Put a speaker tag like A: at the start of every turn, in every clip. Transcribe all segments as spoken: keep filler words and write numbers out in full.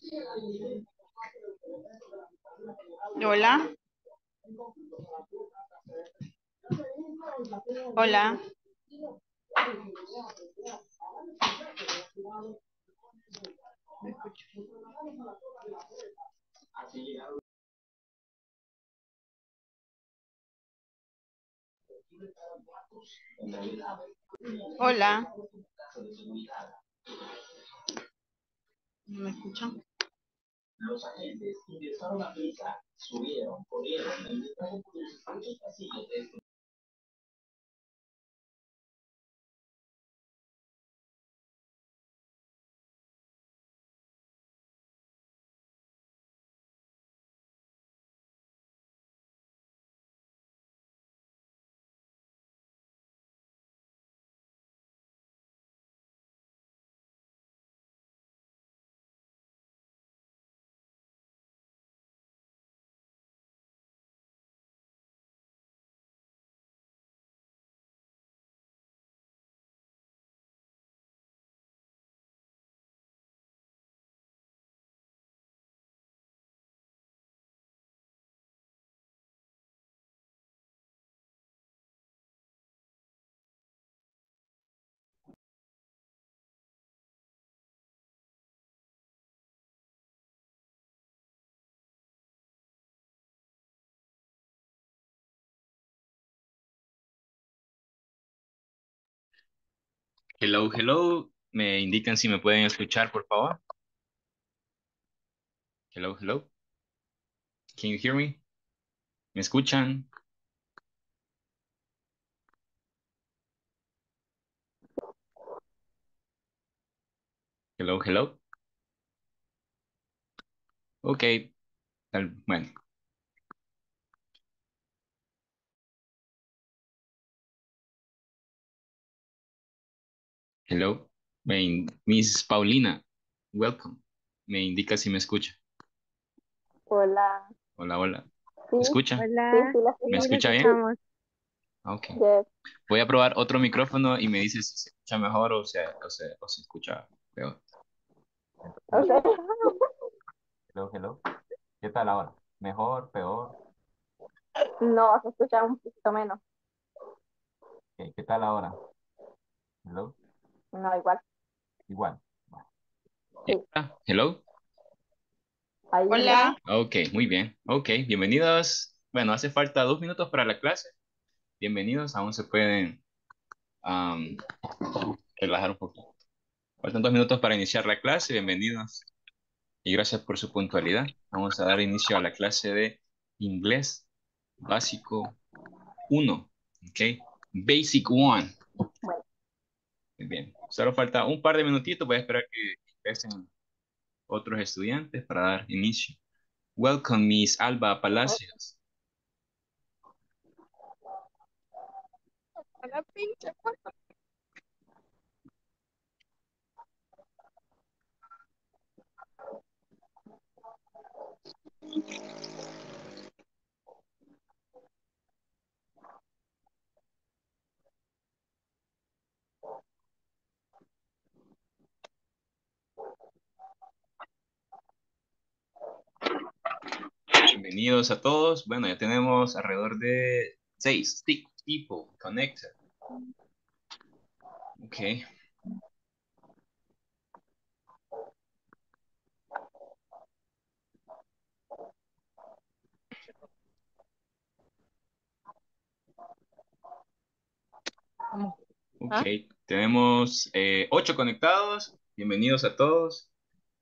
A: Hola. Hola. Me escucho. Hola. ¿No me escuchan? Los agentes ingresaron a prisa, subieron, corrieron y distrajeron por los estrechos pasillos de este.
B: Hello, hello. Me indican si me pueden escuchar, por favor. Hello, hello. Can you hear me? ¿Me escuchan? Hello, hello. Ok. tal- Bueno, hello. Me, Miss Paulina, welcome. Me indica si me escucha.
C: Hola.
B: Hola, hola.
C: Sí,
B: ¿Me
C: sí,
B: escucha?
C: Hola, sí, la
B: ¿Me
C: escucho.
A: Sí, le
B: escucha bien?
A: escuchamos.
B: Ok.
C: Yes.
B: Voy a probar otro micrófono y me dice si se escucha mejor o se, o se, o se escucha peor. Entonces,
C: Okay.
B: hello, hello. ¿Qué tal ahora? ¿Mejor, peor?
C: No, se escucha un poquito menos.
B: Ok, ¿qué tal ahora? Hello.
C: No, igual.
B: Igual. ¿Y
C: Sí.
B: ahora? Hello.
C: Ahí ya.
A: Hola.
B: Ok, muy bien. Ok, bienvenidos. Bueno, hace falta dos minutos para la clase. Bienvenidos, aún se pueden am, relajar un poquito. Faltan dos minutos para iniciar la clase. Bienvenidos y gracias por su puntualidad. Vamos a dar inicio a la clase de inglés básico uno. Ok, Basic one.
C: Bueno,
B: Muy bien. Solo falta un par de minutitos. Voy a esperar que ingresen otros estudiantes para dar inicio. Welcome, Miss Alba Palacios.
A: A la pinche.
B: Bienvenidos a todos. Bueno, ya tenemos alrededor de seis six people connected. Ok.
A: Vamos.
B: Ok.
A: ¿Ah?
B: Tenemos eh, ocho conectados. Bienvenidos a todos.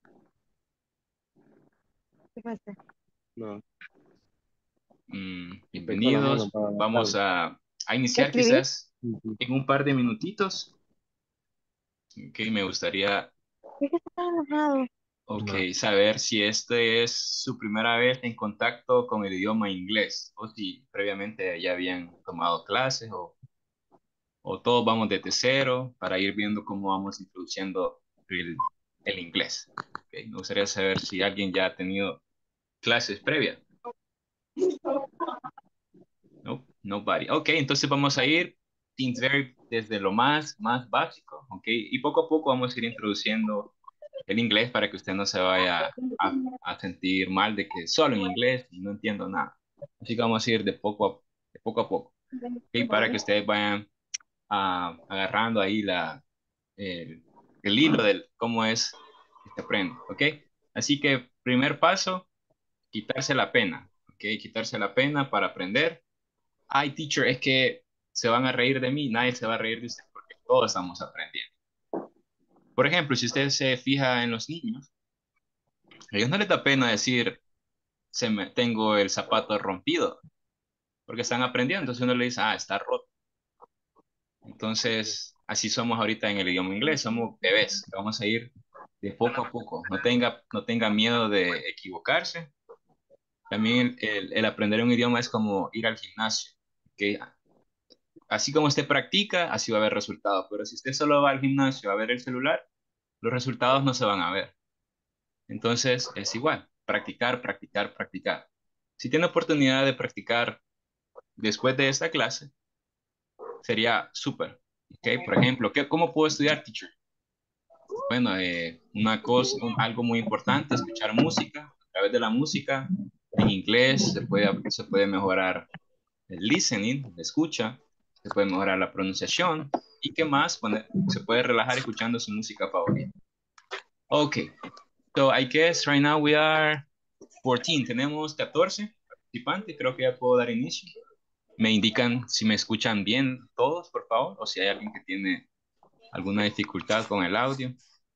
A: ¿Qué pasa?
D: No,
B: Mm,
D: estoy con la mano
B: bienvenidos.
D: para
B: Vamos
D: agarrarlo.
B: a, a
A: ¿Qué
B: iniciar
A: escribí?
B: quizás
D: Ujú.
B: en un par de minutitos. Ok, me gustaría
A: Es que está enojado.
B: ok,
D: No.
B: saber si este es su primera vez en contacto con el idioma inglés o si previamente ya habían tomado clases o o todos vamos desde cero para ir viendo cómo vamos introduciendo el, el inglés. Okay. Me gustaría saber si alguien ya ha tenido clases previas. No, nobody. Ok, entonces vamos a ir things very desde lo más, más básico, ok, y poco a poco vamos a ir introduciendo el inglés para que usted no se vaya a, a sentir mal de que solo en inglés y no entiendo nada. Así que vamos a ir de poco a, de poco, a poco, ¿ok? Para que ustedes vayan ah, agarrando ahí la, el, el hilo de cómo es que se aprende, ¿ok? Así que primer paso, quitarse la pena, ¿ok? Quitarse la pena para aprender. Ay, teacher, es que se van a reír de mí, nadie se va a reír de usted porque todos estamos aprendiendo. Por ejemplo, si usted se fija en los niños, a ellos no les da pena decir, se me, tengo el zapato rompido, porque están aprendiendo. Entonces uno le dice, ah, está roto. Entonces, así somos ahorita en el idioma inglés, somos bebés, vamos a ir de poco a poco. No tenga, no tenga miedo de equivocarse. También el, el- el aprender un idioma es como ir al gimnasio, que así como usted practica, así va a haber resultados. Pero si usted solo va al gimnasio a ver el celular, los resultados no se van a ver. Entonces, es igual, practicar, practicar, practicar. Si tiene oportunidad de practicar después de esta clase, sería súper. ¿Ok? Por ejemplo, ¿qué, cómo puedo estudiar, teacher? Bueno, eh, una cosa, un- algo muy importante, escuchar música. A través de la música, en inglés, se puede, se puede mejorar el listening, la escucha, se puede mejorar la pronunciación. ¿Y qué más? Poner- se puede relajar escuchando su música favorita. Ok, so I guess right now we are catorce. Tenemos catorce participantes. Creo que ya puedo dar inicio. Me indican si me escuchan bien todos, por favor, o si hay alguien que tiene alguna dificultad con el audio.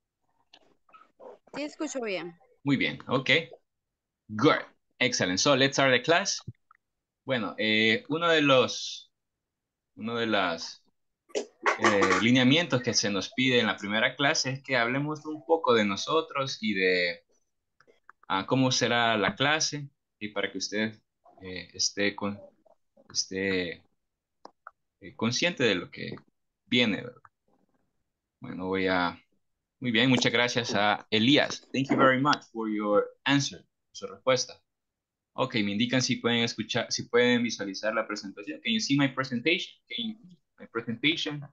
D: Sí, escucho bien.
B: Muy bien, ok. Good. Excellent. So let's start the class. Bueno, eh, uno de los, uno de las eh, lineamientos que se nos pide en la primera clase es que hablemos un poco de nosotros y de ah, cómo será la clase y para que usted eh, esté, con, esté eh, consciente de lo que viene, ¿verdad? Bueno, voy a... Muy bien, muchas gracias a Elías. Thank you very much for your answer, su respuesta. Ok, me indican si pueden escuchar, si pueden visualizar la presentación. Can you see my presentation? Can you see my presentation?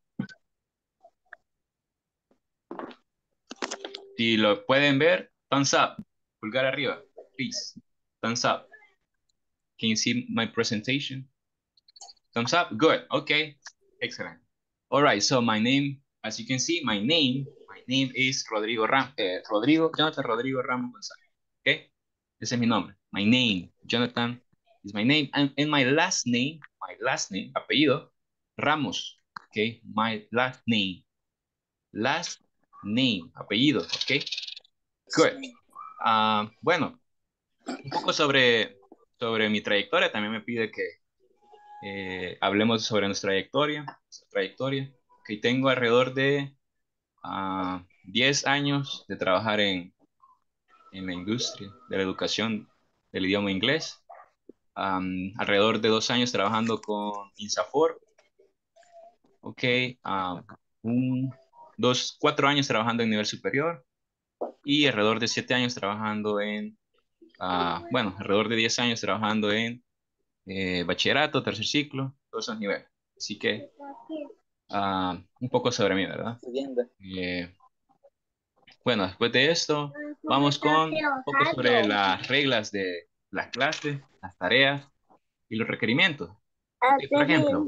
B: Si lo pueden ver, thumbs up. Pulgar arriba, please. Thumbs up. Can you see my presentation? Thumbs up. Good. Okay. Excellent. All right. So my name, as you can see, my name, my name is Rodrigo Ram, eh, Rodrigo, Jonathan Rodrigo Ramos González. Okay. Ese es mi nombre. My name, Jonathan, is my name. And, and my last name, my last name, apellido, Ramos. Okay. My last name. Last name, apellido. Okay. Good. Ah, bueno, un poco sobre, sobre mi trayectoria. También me pide que eh, hablemos sobre nuestra trayectoria. Nuestra trayectoria. Que tengo alrededor de ah, diez años de trabajar en, en la industria de la educación del idioma inglés. Am, alrededor de dos años trabajando con INSAFOR. Ok. am, un, dos, cuatro años trabajando en nivel superior. Y alrededor de siete años trabajando en, ah, bueno, alrededor de diez años trabajando en eh, bachillerato, tercer ciclo, todos esos niveles. Así que ah, un poco sobre mí, ¿verdad? Eh, bueno, después de esto, vamos con un poco sobre las reglas de la clase, las tareas y los requerimientos. Ok, por ejemplo,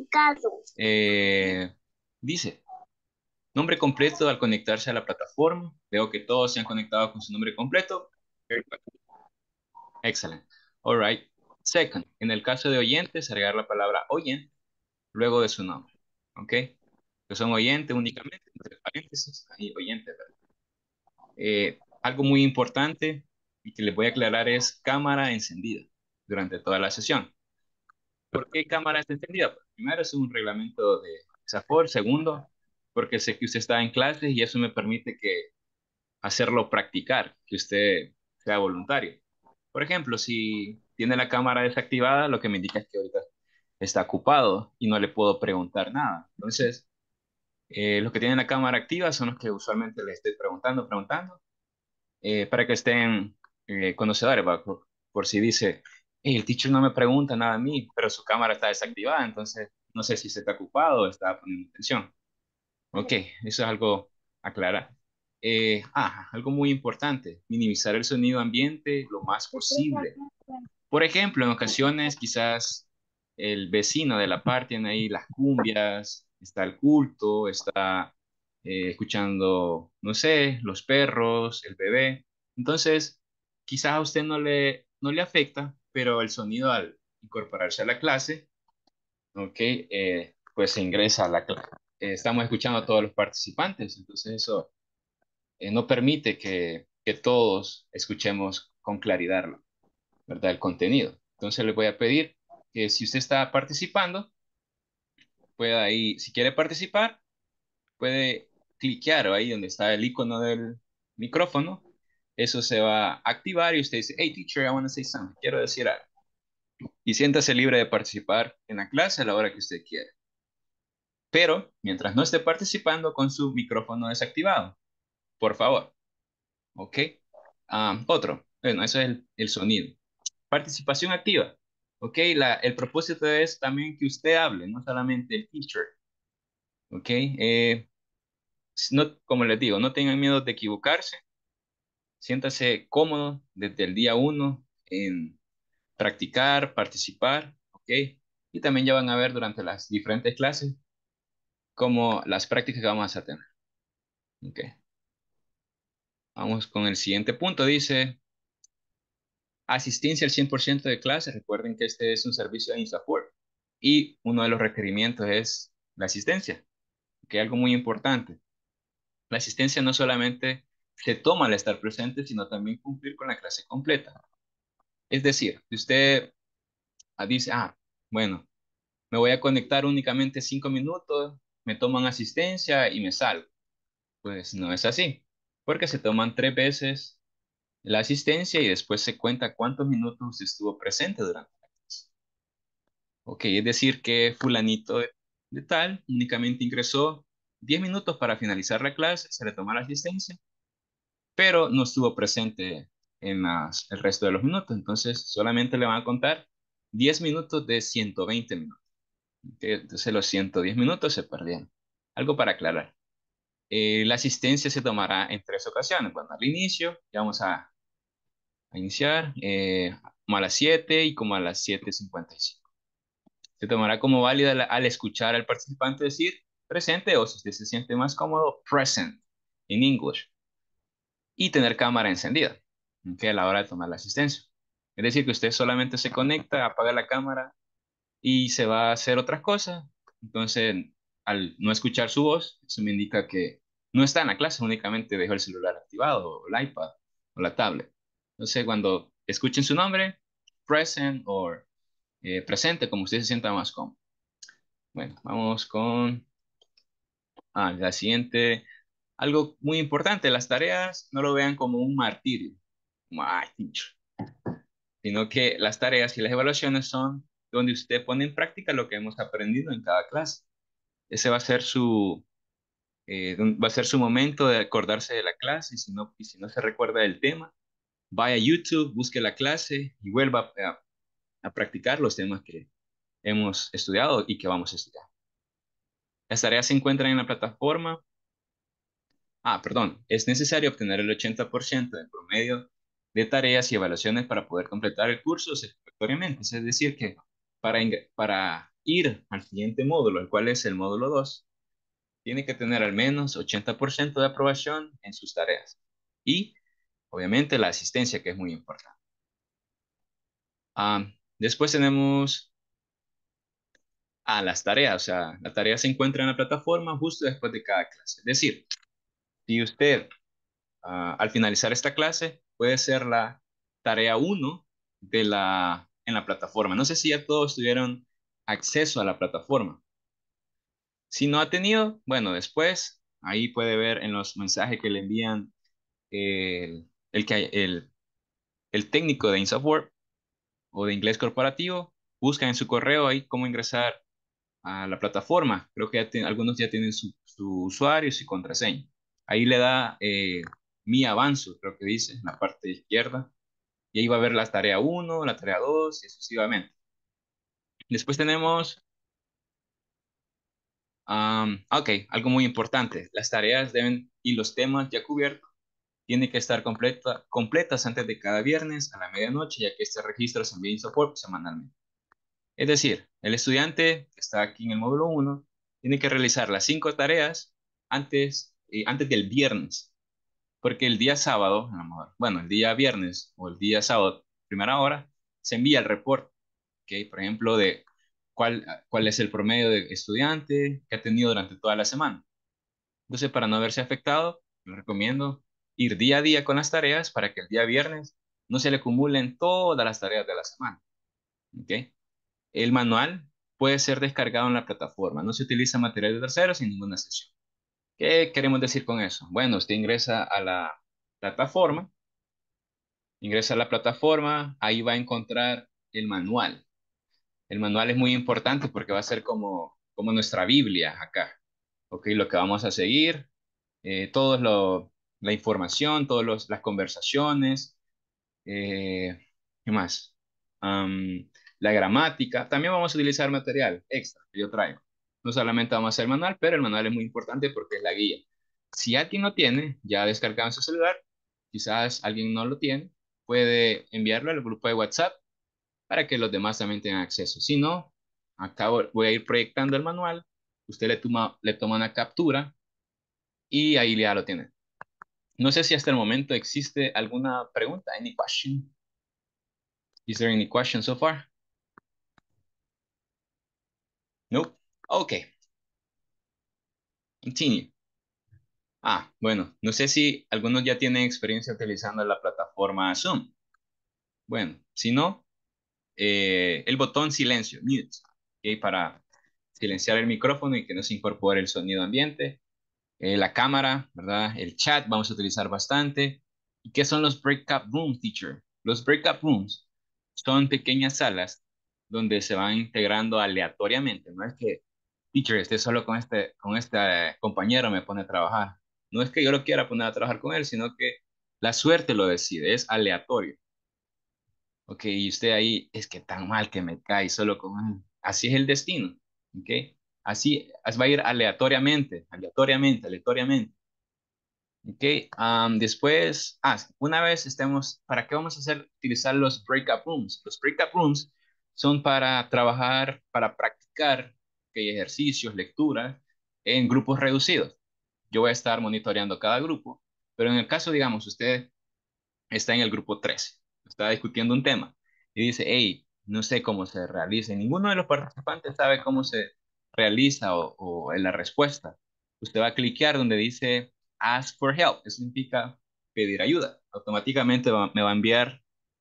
B: eh, dice, nombre completo al conectarse a la plataforma. Veo que todos se han conectado con su nombre completo. Very good. Excellent. All right. Second, en el caso de oyentes, agregar la palabra oyente luego de su nombre. ¿Ok? Que son oyentes únicamente, entre paréntesis, ahí oyente, ¿verdad? Eh, algo muy importante y que les voy a aclarar es cámara encendida durante toda la sesión. ¿Por qué cámara está encendida? Pues, primero, es un reglamento de SAFOR. Segundo, porque sé que usted está en clases y eso me permite que hacerlo practicar, que usted sea voluntario. Por ejemplo, si tiene la cámara desactivada, lo que me indica es que ahorita está ocupado y no le puedo preguntar nada. Entonces, eh, los que tienen la cámara activa son los que usualmente les estoy preguntando, preguntando, eh, para que estén eh, conocedores, ¿va? Por, por si dice, "Hey, el teacher no me pregunta nada a mí, pero su cámara está desactivada, entonces no sé si se está ocupado o está poniendo atención". Ok, eso es algo a aclarar. Eh, ah, algo muy importante, minimizar el sonido ambiente lo más posible. Por ejemplo, en ocasiones quizás el vecino de la par tiene ahí las cumbias, está el culto, está eh, escuchando, no sé, los perros, el bebé. Entonces, quizás a usted no le, no le afecta, pero el sonido al incorporarse a la clase, ¿ok? Eh, pues se ingresa a la clase. estamos escuchando a todos los participantes, entonces eso eh, no permite que, que todos escuchemos con claridad, ¿verdad? El contenido. Entonces le voy a pedir que si usted está participando, pueda ahí, si quiere participar, puede cliquear ahí donde está el icono del micrófono. Eso se va a activar y usted dice, hey teacher, I want to say something. Quiero decir algo. Y siéntase libre de participar en la clase a la hora que usted quiera. Pero mientras no esté participando con su micrófono desactivado, por favor. ¿Ok? Ah, otro. Bueno, eso es el, el sonido. Participación activa. ¿Ok? La, el propósito es también que usted hable, no solamente el teacher. ¿Ok? Eh, no, como les digo, no tengan miedo de equivocarse. Siéntase cómodo desde el día uno en practicar, participar. ¿Ok? Y también ya van a ver durante las diferentes clases como las prácticas que vamos a tener. ¿Ok? Vamos con el siguiente punto. Dice, asistencia al cien por ciento de clase. Recuerden que este es un servicio de InstaFort y uno de los requerimientos es la asistencia, que es algo muy importante. La asistencia no solamente se toma al estar presente, sino también cumplir con la clase completa. Es decir, si usted ah, dice, ah, bueno, me voy a conectar únicamente cinco minutos, me toman asistencia y me salgo. Pues no es así, porque se toman tres veces la asistencia y después se cuenta cuántos minutos usted estuvo presente durante la clase. Ok, es decir que fulanito de, de tal únicamente ingresó diez minutos para finalizar la clase, se le tomó la asistencia, pero no estuvo presente en las- el resto de los minutos. Entonces, solamente le van a contar diez minutos de ciento veinte minutos. Ok, entonces, los ciento diez minutos se perdieron. Algo para aclarar. Eh, la asistencia se tomará en tres ocasiones. Bueno, al inicio, ya vamos a, a iniciar, eh, como a las siete y como a las siete cincuenta y cinco. Se tomará como válida la- al escuchar al participante decir presente o si usted se siente más cómodo, present en English y tener cámara encendida, ¿ok? A la hora de tomar la asistencia. Es decir, que usted solamente se conecta, apaga la cámara y se va a hacer otras cosas. Entonces, al no escuchar su voz, eso me indica que no está en la clase, únicamente dejó el celular activado, o el iPad, o la tablet. Entonces, cuando escuchen su nombre, present o eh, presente, como usted se sienta más cómodo. Bueno, vamos con ah, la siguiente. Algo muy importante, las tareas no lo vean como un martirio, como, ay, teacher, sino que las tareas y las evaluaciones son donde usted pone en práctica lo que hemos aprendido en cada clase. Ese va a ser su, eh, don- va a ser su momento de acordarse de la clase y si no, y si no se recuerda del tema, vaya a YouTube, busque la clase y vuelva a, a practicar los temas que hemos estudiado y que vamos a estudiar. Las tareas se encuentran en la plataforma. Ah, perdón, es necesario obtener el ochenta por ciento de promedio de tareas y evaluaciones para poder completar el curso satisfactoriamente. Es decir, que para, ing- para ir al siguiente módulo, el cual es el módulo dos, tiene que tener al menos ochenta por ciento de aprobación en sus tareas. Y, obviamente, la asistencia, que es muy importante. Ah, después tenemos a las tareas. O sea, la tarea se encuentra en la plataforma justo después de cada clase. Es decir, si usted ah, al finalizar esta clase, puede ser la tarea uno de la, en la plataforma. No sé si ya todos tuvieron acceso a la plataforma. Si no ha tenido, bueno, después ahí puede ver en los mensajes que le envían el, el, que- el, el técnico de InSoftWare o de inglés corporativo. Busca en su correo ahí cómo ingresar a la plataforma. Creo que ya tiene- algunos ya tienen su, su usuario y su contraseña. Ahí le da eh, mi avanzo, creo que dice, en la parte izquierda. Y ahí va a ver la tarea uno, la tarea dos y sucesivamente. Después tenemos Um, ok, algo muy importante. Las tareas deben y los temas ya cubiertos tienen que estar completa, completas antes de cada viernes a la medianoche, ya que este registro se envía en soporte semanalmente. Es decir, el estudiante que está aquí en el módulo uno tiene que realizar las cinco tareas antes, eh, antes del viernes, porque el día sábado, a lo mejor, bueno, el día viernes o el día sábado, primera hora, se envía el reporte, ¿ok? Por ejemplo, de cuál, cuál es el promedio de estudiante que ha tenido durante toda la semana. Entonces, para no verse afectado, les recomiendo ir día a día con las tareas para que el día viernes no se le acumulen todas las tareas de la semana, ¿ok? El manual puede ser descargado en la plataforma. No se utiliza material de terceros en ninguna sesión. ¿Qué queremos decir con eso? Bueno, usted ingresa a la plataforma, ingresa a la plataforma, ahí va a encontrar el manual. El manual es muy importante porque va a ser como, como nuestra Biblia acá. ¿Ok? Lo que vamos a seguir, eh, todo lo, la información, todas las conversaciones, eh, ¿qué más? Am, la gramática. También vamos a utilizar material extra que yo traigo. No solamente vamos a hacer el manual, pero el manual es muy importante porque es la guía. Si alguien lo tiene, ya descargado en su celular, quizás alguien no lo tiene, puede enviarlo al grupo de WhatsApp para que los demás también tengan acceso. Si no, acá voy a ir proyectando el manual, usted le toma, le toma una captura y ahí ya lo tiene. No sé si hasta el momento existe alguna pregunta, any question? Is there any question so far? Nope. Okay. Continue. Ah, bueno, no sé si algunos ya tienen experiencia utilizando la plataforma Zoom. Bueno, si no, eh, el botón silencio, mute, ¿ok? Para silenciar el micrófono y que no se incorpore el sonido ambiente. Eh, la cámara, ¿verdad? El chat vamos a utilizar bastante. ¿Y qué son los breakout rooms, teacher? Los breakout rooms son pequeñas salas donde se van integrando aleatoriamente. No es que, teacher, esté solo con este, con este eh, compañero, me pone a trabajar. No es que yo lo quiera poner a trabajar con él, sino que la suerte lo decide, es aleatorio. Ok, y usted ahí, es que tan mal que me cae solo con él. Así es el destino. Ok, así va a ir aleatoriamente, aleatoriamente, aleatoriamente. Ok, am, después, ah, una vez estemos, ¿para qué vamos a hacer? Utilizar los breakout rooms. Los breakout rooms son para trabajar, para practicar ok, ejercicios, lecturas en grupos reducidos. Yo voy a estar monitoreando cada grupo, pero en el caso, digamos, usted está en el grupo trece, está discutiendo un tema y dice, hey, no sé cómo se realiza. Y ninguno de los participantes sabe cómo se realiza o, o en la respuesta. Usted va a cliquear donde dice Ask for help, que significa pedir ayuda. Automáticamente va- me va a enviar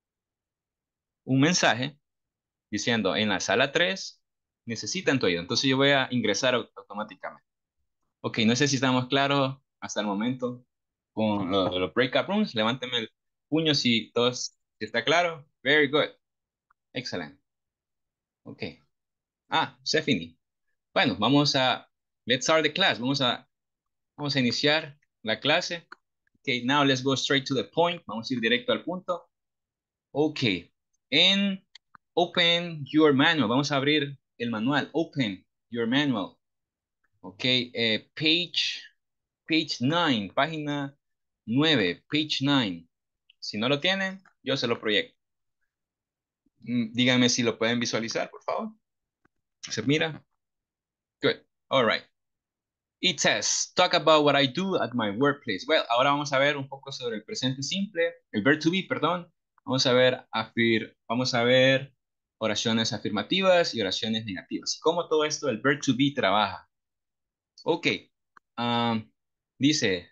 B: un mensaje diciendo, en la sala tres necesitan tu ayuda. Entonces yo voy a ingresar au- automáticamente. Ok, no sé si estamos claros hasta el momento con lo de los breakout rooms. Levánteme el puño si todo es- si está claro. Very good. Excelente. Ok. Ah, Stephanie. Bueno, vamos a, let's start the class. Vamos a, vamos a iniciar la clase. Ok, now let's go straight to the point. Vamos a ir directo al punto. Ok. En Open Your Manual. Vamos a abrir el manual. Open Your Manual. Ok. eh, page, page nueve. Página nueve. Page nueve. Si no lo tienen, yo se lo proyecto. Mm, Díganme si lo pueden visualizar, por favor. ¿Se mira? Good. All right. It says, talk about what I do at my workplace. Well, ahora vamos a ver un poco sobre el presente simple, el verb to be, perdón. Vamos a ver, afir, vamos a ver oraciones afirmativas y oraciones negativas. Y cómo todo esto, el verb to be trabaja. Ok. Um, dice,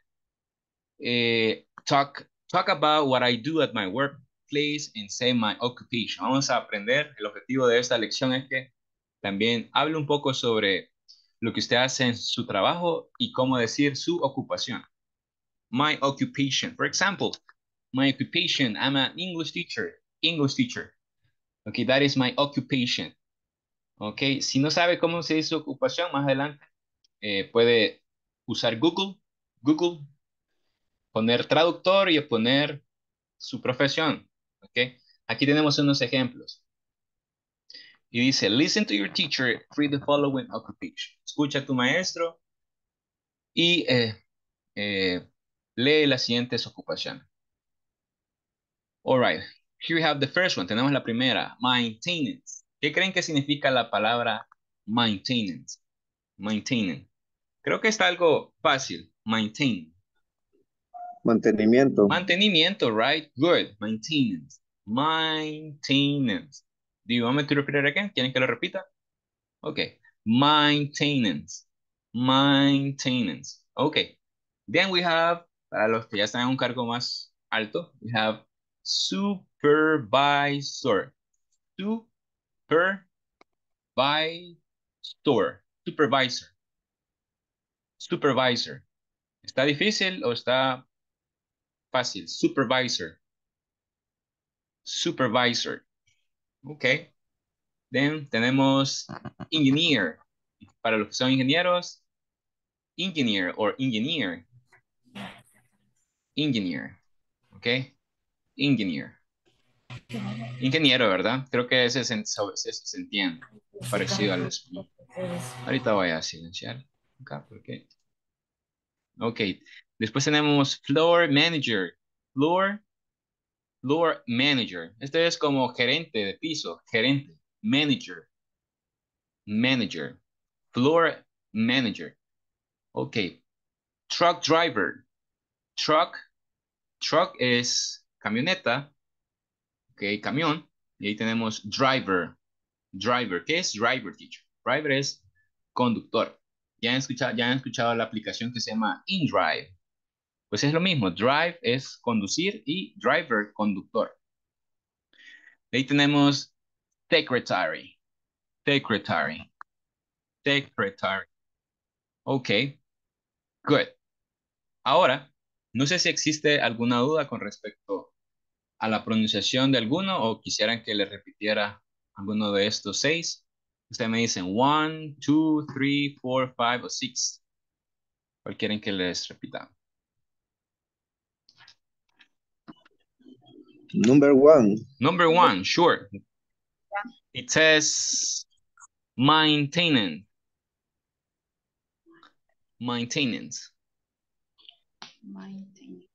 B: eh, talk, talk about what I do at my workplace and say my occupation. Vamos a aprender. El objetivo de esta lección es que también hable un poco sobre lo que usted hace en su trabajo y cómo decir su ocupación. My occupation. For example, my occupation, I'm an English teacher. English teacher. Okay, that is my occupation. Okay, si no sabe cómo se dice su ocupación, más adelante eh, puede usar Google. Google, poner traductor y poner su profesión. Okay. Aquí tenemos unos ejemplos. Y dice, listen to your teacher, read the following occupation. Escucha a tu maestro y eh, eh, lee las siguientes ocupaciones. All right, here we have the first one. Tenemos la primera, maintenance. ¿Qué creen que significa la palabra maintenance? Maintenance. Creo que está algo fácil. Maintain.
D: Mantenimiento.
B: Mantenimiento, right? Good. Maintenance. Maintenance. Do you want me to repeat it again? ¿Quieren que lo repita? Okay. Maintenance. Maintenance. Okay. Then we have, para los que ya están en un cargo más alto, we have supervisor. Supervisor. Supervisor. Supervisor. ¿Está difícil o está fácil? Supervisor. Supervisor. Okay. Then tenemos engineer. Para los que son ingenieros, engineer or engineer. Engineer. Okay. Engineer. Ingeniero, ¿verdad? Creo que ese se, ese se entiende. Parecido al español. Ahorita voy a silenciar. Acá, porque... Ok. Después tenemos floor manager. Floor, floor manager. Este es como gerente de piso. Gerente. Manager. Manager. Floor manager. Ok. Truck driver. Truck. Truck es camioneta. Ok, camión. Y ahí tenemos driver. Driver. ¿Qué es driver, teacher? Driver es conductor. ¿Ya han escuchado, ya han escuchado la aplicación que se llama InDrive? Pues es lo mismo. Drive es conducir y driver, conductor. De ahí tenemos secretary. Secretary. Secretary. Ok. Good. Ahora, no sé si existe alguna duda con respecto a la pronunciación de alguno o quisieran que le repitiera alguno de estos seis. Ustedes me dicen one, two, three, four, five o six. ¿Cuál quieren que les repita?
D: Number one.
B: Number one, sure. It says maintenance. Maintenance.
A: Maintenance.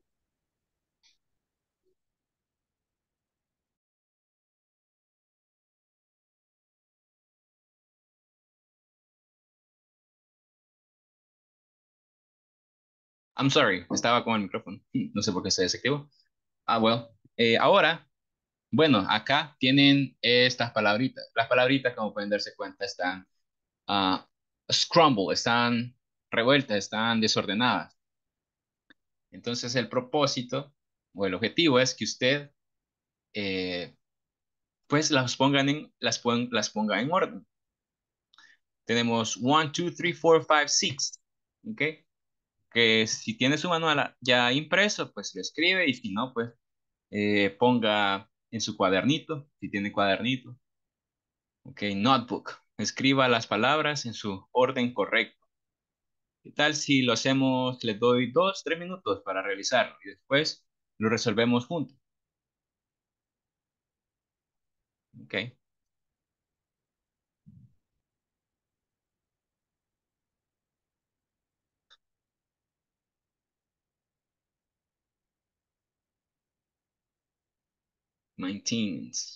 B: I'm sorry, estaba con el micrófono. No sé por qué se desactivó. Ah, well. Eh, ahora, bueno, acá tienen estas palabritas. Las palabritas, como pueden darse cuenta, están uh, scramble, están revueltas, están desordenadas. Entonces, el propósito o el objetivo es que usted, eh, pues, las, pongan en, las, pon, las ponga en orden. Tenemos one, two, three, four, five, six. ¿Ok? Que si tiene su manual ya impreso, pues lo escribe y si no, pues eh, ponga en su cuadernito, si tiene cuadernito. Ok, notebook. Escriba las palabras en su orden correcto. ¿Qué tal si lo hacemos, les doy dos, tres minutos para realizarlo y después lo resolvemos juntos? Ok. Maintenance.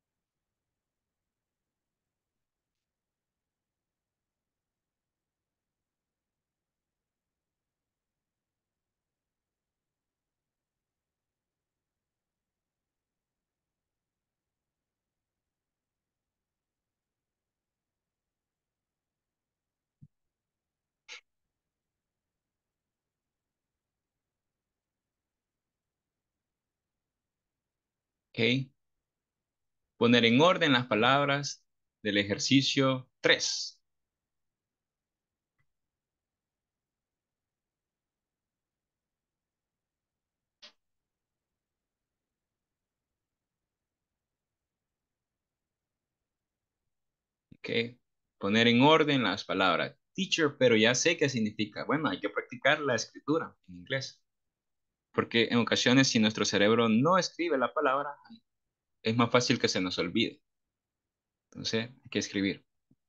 B: Ok. Poner en orden las palabras del ejercicio tres. Ok. Poner en orden las palabras. Teacher, pero ya sé qué significa. Bueno, hay que practicar la escritura en inglés. Porque en ocasiones si nuestro cerebro no escribe la palabra, es más fácil que se nos olvide. Entonces, hay que escribir.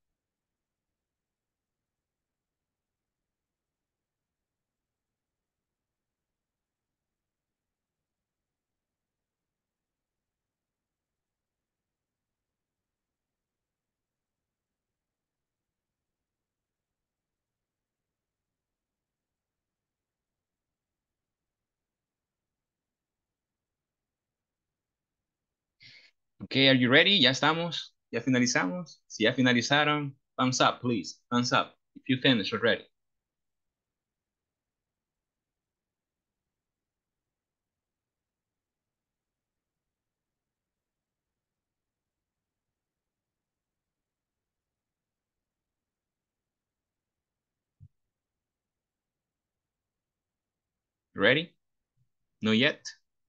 B: Ok, are you ready? ¿Ya estamos? ¿Ya finalizamos? Si ya finalizaron, thumbs up, please. Thumbs up if you finished already. Ready? No yet?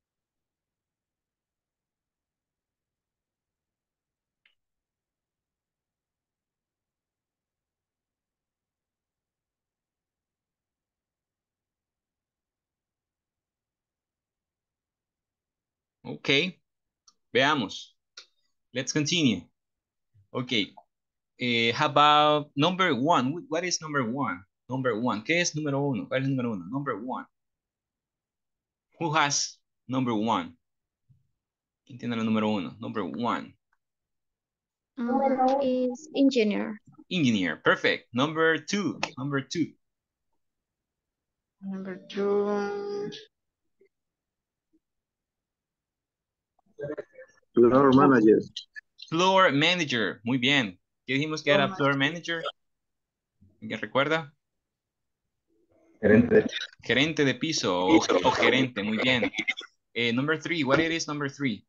B: Ok, veamos. Let's continue. Okay, eh, how about number one? What is number one? Number one. ¿Qué es número uno? ¿Cuál es número uno? Number one. Who has number one? ¿Quién tiene la número uno? Number one.
D: Um, is engineer.
B: Engineer. Perfect. Number two. Number two.
A: Number two.
E: Floor manager.
B: Floor manager. Muy bien. ¿Qué dijimos que era floor manager? ¿Alguien recuerda?
E: Gerente.
B: Gerente de piso o, o gerente. Muy bien. Eh, number three. What it is number three?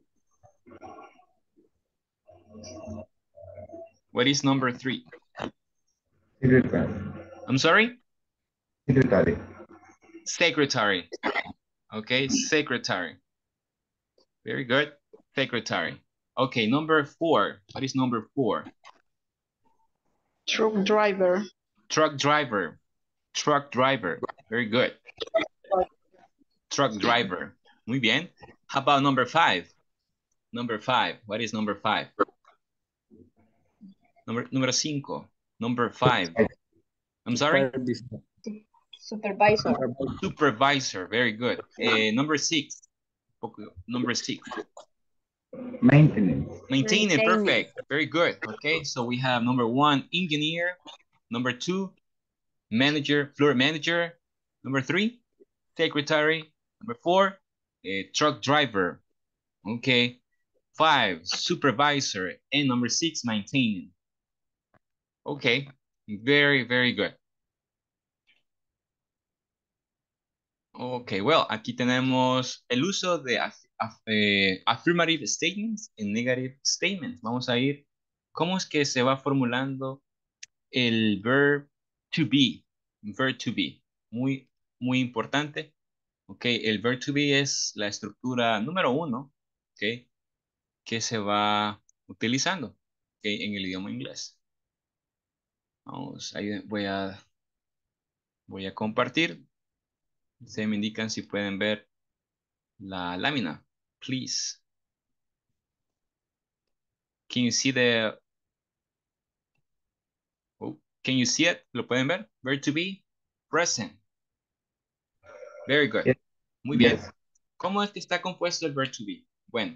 B: What is number three?
E: Secretary.
B: I'm sorry?
E: Secretary.
B: Secretary. Okay, secretary. Very good. Secretary. Okay, number four. What is number four?
A: Truck driver.
B: Truck driver. Truck driver. Very good. Truck driver. Muy bien. How about number five? Number five. What is number five? Number número cinco. Number five. I'm sorry?
A: Supervisor.
B: Supervisor. Very good. Uh, number six. Number six.
E: Maintenance.
B: Maintainer.
D: Maintainer.
B: Perfect. Very good. Okay, so we have number one, engineer. Number two, manager, floor manager. Number three, secretary. Number four, a truck driver. Okay. Five, supervisor. And number six, maintaining. Okay. Very, very good. Okay, well, aquí tenemos el uso de af af eh, affirmative statements y negative statements. Vamos a ir, ¿cómo es que se va formulando el verb to be? Verb to be. Muy, muy importante. Ok, el verb to be es la estructura número uno, ok, que se va utilizando, ok, en el idioma inglés. Vamos, ahí voy a, voy a compartir. Se me indican si pueden ver la lámina, please. Can you see the, oh, can you see it? ¿Lo pueden ver? Verb to be, present. Very good.
E: Yes.
B: Muy bien.
E: Yes.
B: ¿Cómo es que está compuesto el verb to be? Bueno,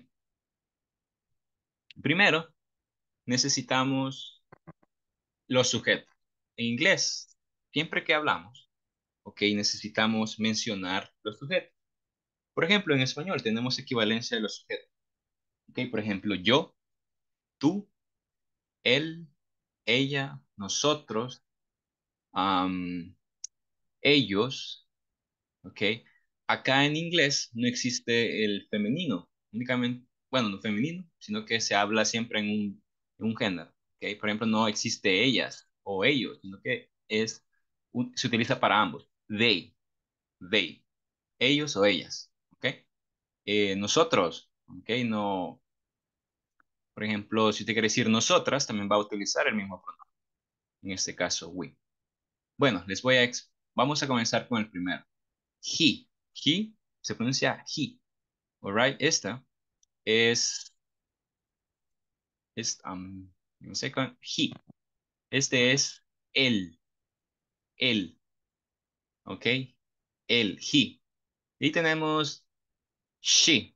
B: primero necesitamos los sujetos. En inglés, siempre que hablamos, ok, necesitamos mencionar los sujetos. Por ejemplo, en español tenemos equivalencia de los sujetos. Ok, por ejemplo, yo, tú, él, ella, nosotros, um, ellos, ok. Acá en inglés no existe el femenino, únicamente, bueno, no femenino, sino que se habla siempre en un, en un género. Okay. Por ejemplo, no existe ellas o ellos, sino que es, un- se utiliza para ambos. They, they, ellos o ellas. Okay. Eh, nosotros, okay, no, por ejemplo, si usted quiere decir nosotras, también va a utilizar el mismo pronombre. En este caso, we. Bueno, les voy a, ex- vamos a comenzar con el primero. He, he, se pronuncia he. Alright, esta es Es, um, un second, he. Este es él, él, ¿ok? Él, he. Y tenemos she,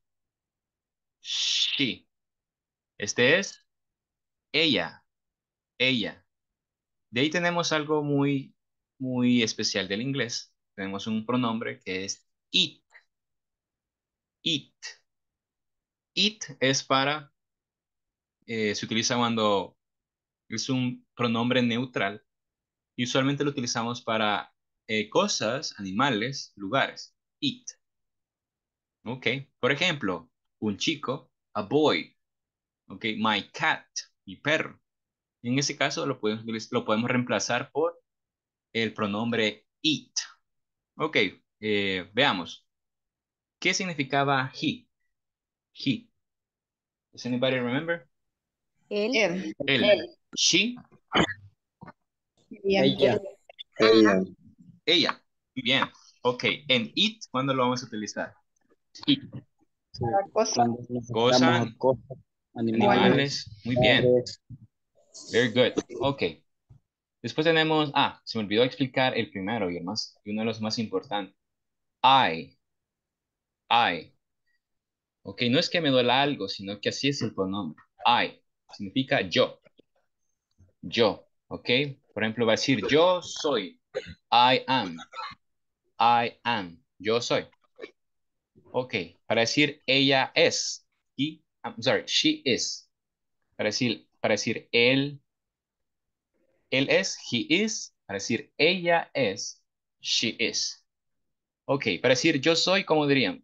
B: she. Este es ella, ella. De ahí tenemos algo muy, muy especial del inglés. Tenemos un pronombre que es it, it. It es para, eh, se utiliza cuando es un pronombre neutral y usualmente lo utilizamos para eh, cosas, animales, lugares. It. Ok. Por ejemplo, un chico, a boy. Ok. My cat, mi perro. En ese caso lo podemos, utiliz- lo podemos reemplazar por el pronombre it. Ok. eh, veamos. ¿Qué significaba he? He. Does anybody remember?
D: Él.
A: Él.
B: Él. She.
A: Ella.
E: Ella.
D: Ajá.
E: Ella.
B: Ella. Muy bien. Ok. En it, ¿cuándo lo vamos a utilizar? It.
E: Sí.
A: La cosa.
E: Cuando nos referimos
B: Cosa,
E: a cosas, animales,
B: animales. Muy bien.
E: lugares.
B: Very good. Ok. Después tenemos, ah, se me olvidó explicar el primero y el más, y uno de los más importantes. I, I. Ok, no es que me duela algo, sino que así es el pronombre. I significa yo, yo. Ok, por ejemplo, va a decir yo soy. I am, I am. Yo soy. Ok, para decir ella es. He, I'm sorry, she is. Para decir, para decir él, él es, he is. Para decir ella es, she is. Ok, para decir yo soy, ¿cómo diríamos?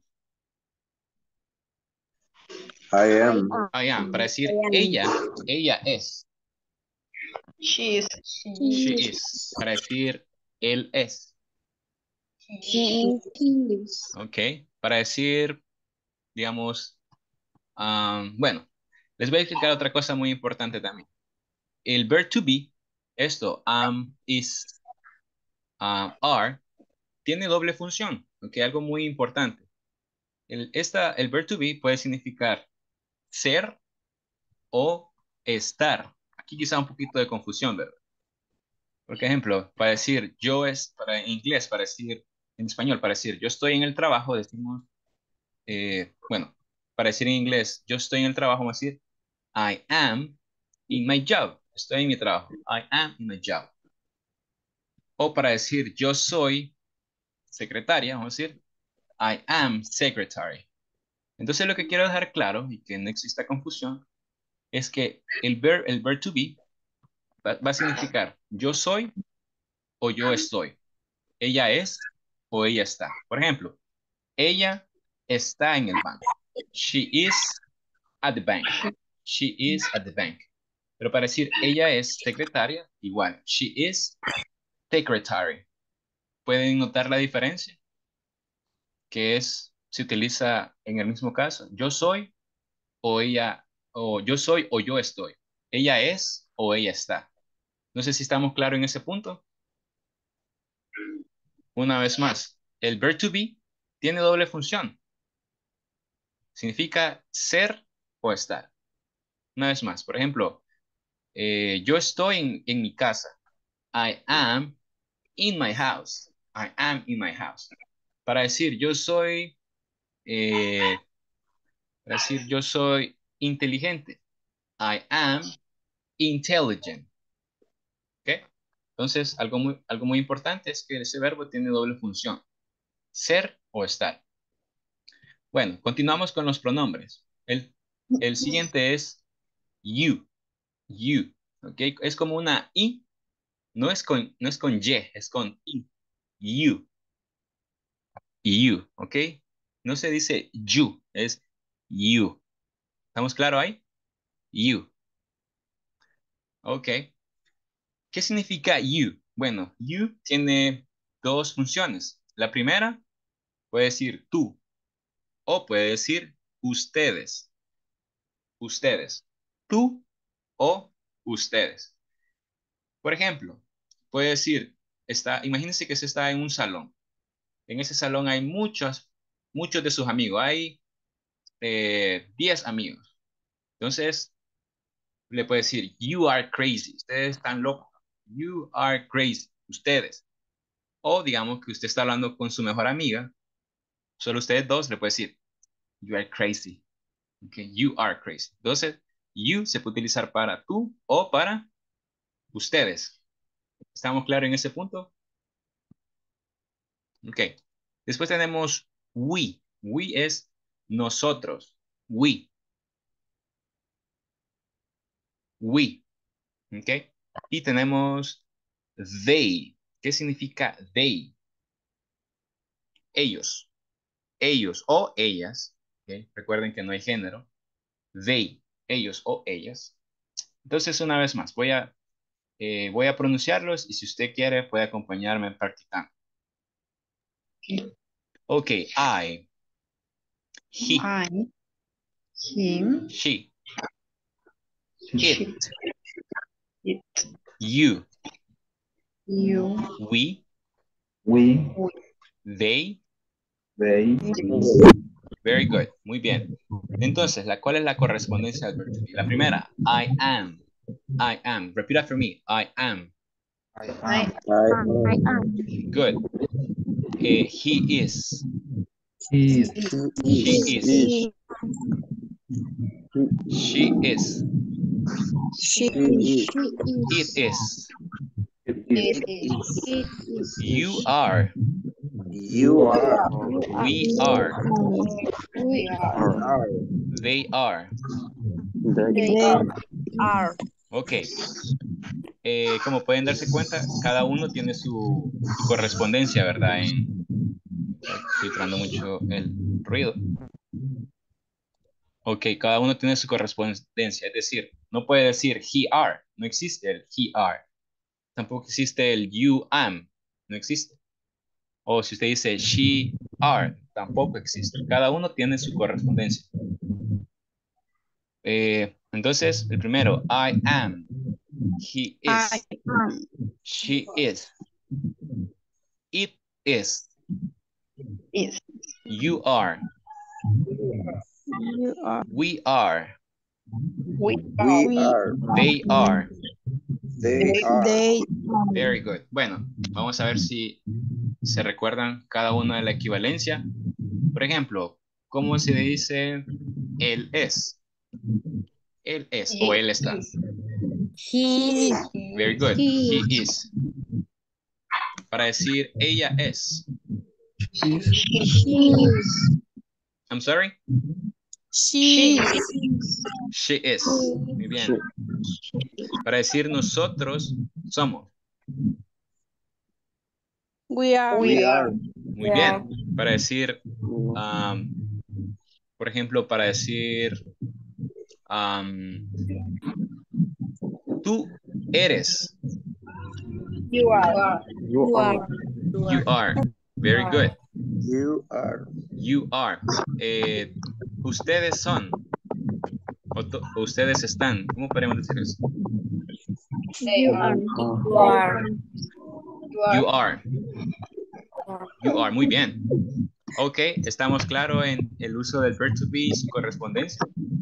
E: I
C: I
E: am.
C: am.
B: I am. Para
D: I
B: decir
D: am.
B: ella, ella es.
A: She is.
B: She
D: He
B: is. Para decir él es.
D: He is.
B: Ok. Para decir, digamos, um, bueno, les voy a explicar otra cosa muy importante también. El verb to be, esto, am, is, um, are, tiene doble función. Ok, algo muy importante. El, esta, el verb to be puede significar ser o estar. Aquí quizá un poquito de confusión, ¿verdad? Por ejemplo, para decir yo es, para en inglés, para decir en español, para decir yo estoy en el trabajo, decimos, eh, bueno, para decir en inglés yo estoy en el trabajo, vamos a decir I am in my job. Estoy en mi trabajo. I am in my job. O para decir yo soy secretaria, vamos a decir I am secretary. Entonces lo que quiero dejar claro y que no exista confusión es que el verb, el verb to be va, va a significar yo soy o yo estoy. Ella es o ella está. Por ejemplo, ella está en el banco. She is at the bank. She is at the bank. Pero para decir ella es secretaria, igual. She is secretary. ¿Pueden notar la diferencia? Que es, se utiliza en el mismo caso. Yo soy o ella, o yo soy o yo estoy. Ella es o ella está. No sé si estamos claros en ese punto. Una vez más, el verb to be tiene doble función. Significa ser o estar. Una vez más, por ejemplo, eh, yo estoy en, en mi casa. I am in my house. I am in my house. Para decir yo soy, eh, para decir yo soy inteligente. I am intelligent. ¿Ok? Entonces, algo muy, algo muy importante es que ese verbo tiene doble función. Ser o estar. Bueno, continuamos con los pronombres. El, el siguiente es you. You. ¿Ok? Es como una I. No es con, no es con Y, es con I. You. You. ¿Ok? No se dice you, es you. ¿Estamos claros ahí? You. Ok. ¿Qué significa you? Bueno, you tiene dos funciones. La primera puede decir tú o puede decir ustedes. Ustedes. Tú o ustedes. Por ejemplo, puede decir, está, imagínense que se está en un salón. En ese salón hay muchos, muchos de sus amigos. Hay eh, diez amigos. Entonces, le puede decir, you are crazy. Ustedes están locos. You are crazy. Ustedes. O digamos que usted está hablando con su mejor amiga. Solo ustedes dos le puede decir, you are crazy. Okay, you are crazy. Entonces, you se puede utilizar para tú o para ustedes. ¿Estamos claros en ese punto? Ok. Después tenemos we. We es nosotros. We. We. Ok. Y tenemos they. ¿Qué significa they? Ellos. Ellos o ellas. Okay. Recuerden que no hay género. They. Ellos o ellas. Entonces, una vez más, voy a, eh, voy a pronunciarlos y si usted quiere puede acompañarme practicando. Ok. I. He.
F: I, him,
B: She.
F: she,
B: It.
F: it,
B: You.
F: you,
B: We.
E: We,
B: They.
E: they,
B: Very good. Muy bien. Entonces, ¿la, ¿cuál es la correspondencia del verbo to be? La primera, I am. I am. Repeat after me. I am.
E: I
F: I,
E: am,
D: I am.
B: Good. Eh, he is.
E: he is,
B: She is.
D: He
B: She is.
D: She
E: is,
B: It is.
E: it is,
F: it is,
D: It is.
B: You are.
E: you are,
B: We are.
F: we are,
E: are,
B: They are.
D: They are.
B: Ok. Eh, como pueden darse cuenta, cada uno tiene su, su correspondencia, ¿verdad? En, estoy filtrando mucho el ruido. Ok, cada uno tiene su correspondencia. Es decir, no puede decir he are. No existe el he are. Tampoco existe el you am. No existe. O si usted dice she are, tampoco existe. Cada uno tiene su correspondencia. Eh, entonces, el primero, I am. He is.
F: I am,
B: She is. It is.
F: is,
B: You are.
D: You are.
B: We are.
F: we
E: we
F: are,
E: are,
B: They are.
E: they are,
D: They
B: Very good. Bueno, vamos a ver si se recuerdan cada uno de la equivalencia. Por ejemplo, ¿cómo se dice él es? Él es o él está.
D: He is.
B: Very good.
D: He
B: He is. Para decir ella es.
E: she is,
D: She is.
B: I'm sorry.
D: She
F: she,
D: is.
B: She is. Muy bien. Para decir nosotros somos.
D: We are.
F: we are,
B: Muy bien. Para decir, um, por ejemplo, para decir, um, tú eres.
F: you are,
E: you
D: You
E: are,
D: are.
B: You are. Very good.
E: you are,
B: You are. Eh, ustedes son. O to- o ustedes están. ¿Cómo podemos decir eso?
F: they are,
D: You are.
B: You are. You are. Muy bien. Ok, estamos claros en el uso del verb to be y su correspondencia.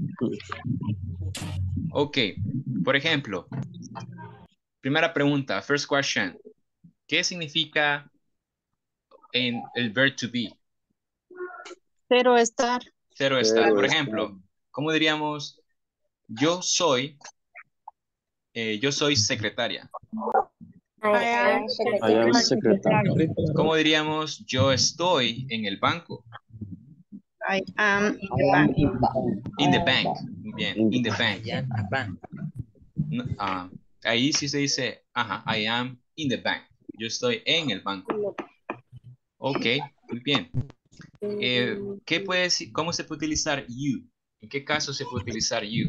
B: Ok, por ejemplo, primera pregunta, first question. ¿Qué significa en el verb to be?
D: Pero estar.
B: Cero estar.
E: Cero
B: Por
E: estar.
B: ejemplo, ¿cómo diríamos? Yo soy, eh, yo soy secretaria.
D: I am
E: I am secretary.
B: ¿Cómo diríamos? Yo estoy en el banco.
F: I am in the bank,
B: In the bank. Muy bien. In the bank. No, ah, ahí sí se dice, ajá, I am in the bank. Yo estoy en el banco. Ok, muy bien. Eh, ¿qué puede decir? ¿Cómo se puede utilizar you? ¿En qué caso se puede utilizar you?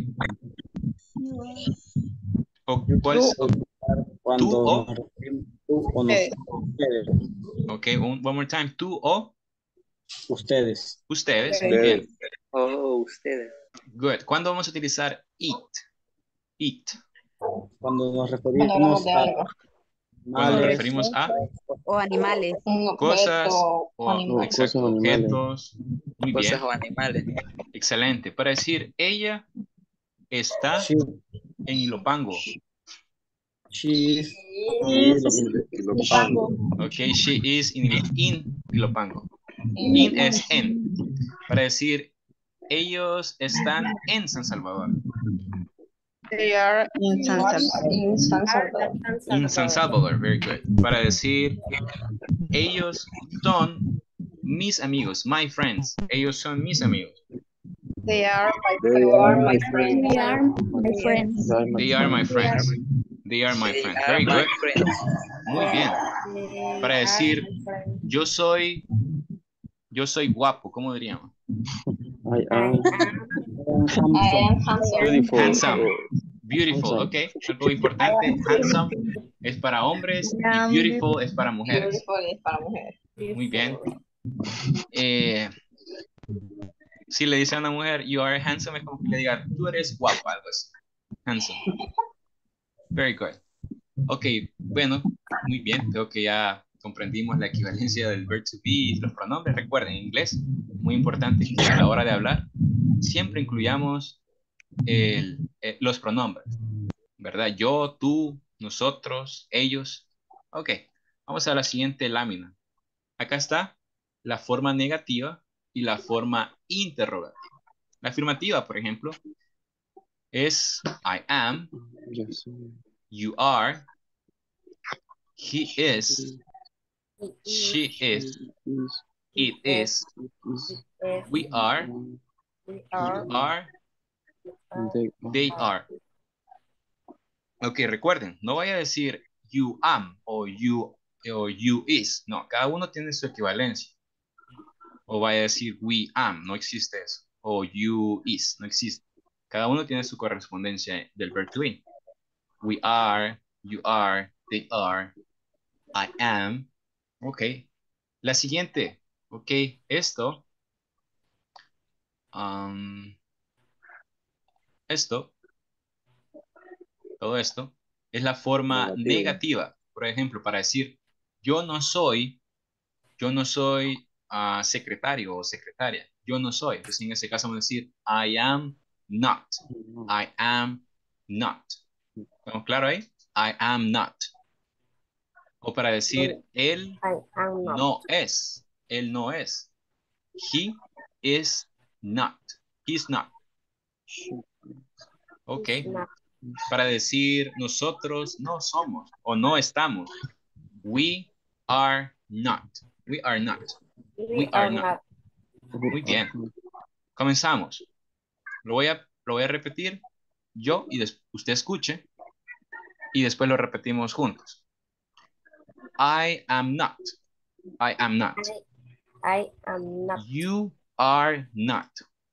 B: ¿O cuál es- o-
E: Cuando
B: tú o?
E: nos referimos tú o
F: Eh.
E: nosotros,
B: Ok, un- one more time. Tú o
E: ustedes.
B: ustedes.
F: Ok.
B: Muy bien.
G: Oh, ustedes.
B: Good. ¿Cuándo vamos a utilizar it? It.
E: Cuando nos
F: cuando
E: referimos
F: hablamos de
E: a
F: algo,
B: Cuando nos
E: animales,
B: referimos a
D: O animales.
F: un objeto
B: cosas
F: o
B: o
F: animal.
B: exacto,
E: Cosas o animales.
B: objetos. Muy bien.
G: Cosas o animales.
B: Excelente. Para decir ella está
E: she,
B: en Ilopango.
E: She is
B: Ok, she is in, in Ilopango. In es en. Para decir, ellos están en San Salvador.
F: They are in San Salvador.
A: In San Salvador.
B: In San Salvador, very good. Para decir, ellos son mis amigos, my friends. Ellos son mis amigos.
F: They are my
A: They are my friends.
C: We are my friends.
B: They are my friends. They are my friends. Very good. Muy bien. Para decir, yo soy, yo soy guapo, ¿cómo diríamos?
E: I am
A: I am handsome.
E: beautiful.
B: Handsome. Beautiful,
E: Handsome.
B: ok. Algo importante, handsome es para hombres y beautiful es para mujeres.
A: Beautiful es para mujeres.
B: Muy bien. Eh, si le dice a una mujer, you are handsome, es como que le diga, tú eres guapo, algo así. Handsome. Very good. Ok, bueno, muy bien. Creo que ya comprendimos la equivalencia del verb to be y los pronombres. Recuerden, en inglés, muy importante que a la hora de hablar, siempre incluyamos el, eh, los pronombres. ¿Verdad? Yo, tú, nosotros, ellos. Ok, vamos a la siguiente lámina. Acá está la forma negativa y la forma interrogativa. La afirmativa, por ejemplo, es I am,
E: Yes.
B: you are, he is, she is, it is, we are, you are,
E: They
B: they are. Ok, recuerden, no vaya a decir you am o you, o you is. No, cada uno tiene su equivalencia. O vaya a decir we am, no existe eso. O you is, no existe. Cada uno tiene su correspondencia del verb to be. We are, you are, they are, I am. Ok. La siguiente. Ok, esto. um, esto. Todo esto es la forma
E: Negativa.
B: negativa. Por ejemplo, para decir yo no soy, yo no soy ah, secretario o secretaria. Yo no soy. Entonces en ese caso vamos a decir I am not. I am not. ¿Estamos claros ahí? I am not. O para decir él no es. Él no es. He is not. He's not. Ok. Para decir nosotros no somos o no estamos. We are not. We are not. We are not. Muy bien. Comenzamos. Lo voy a, lo voy a repetir yo y des- usted escuche y después lo repetimos juntos. I am not. I am not.
C: I am not.
B: You are not.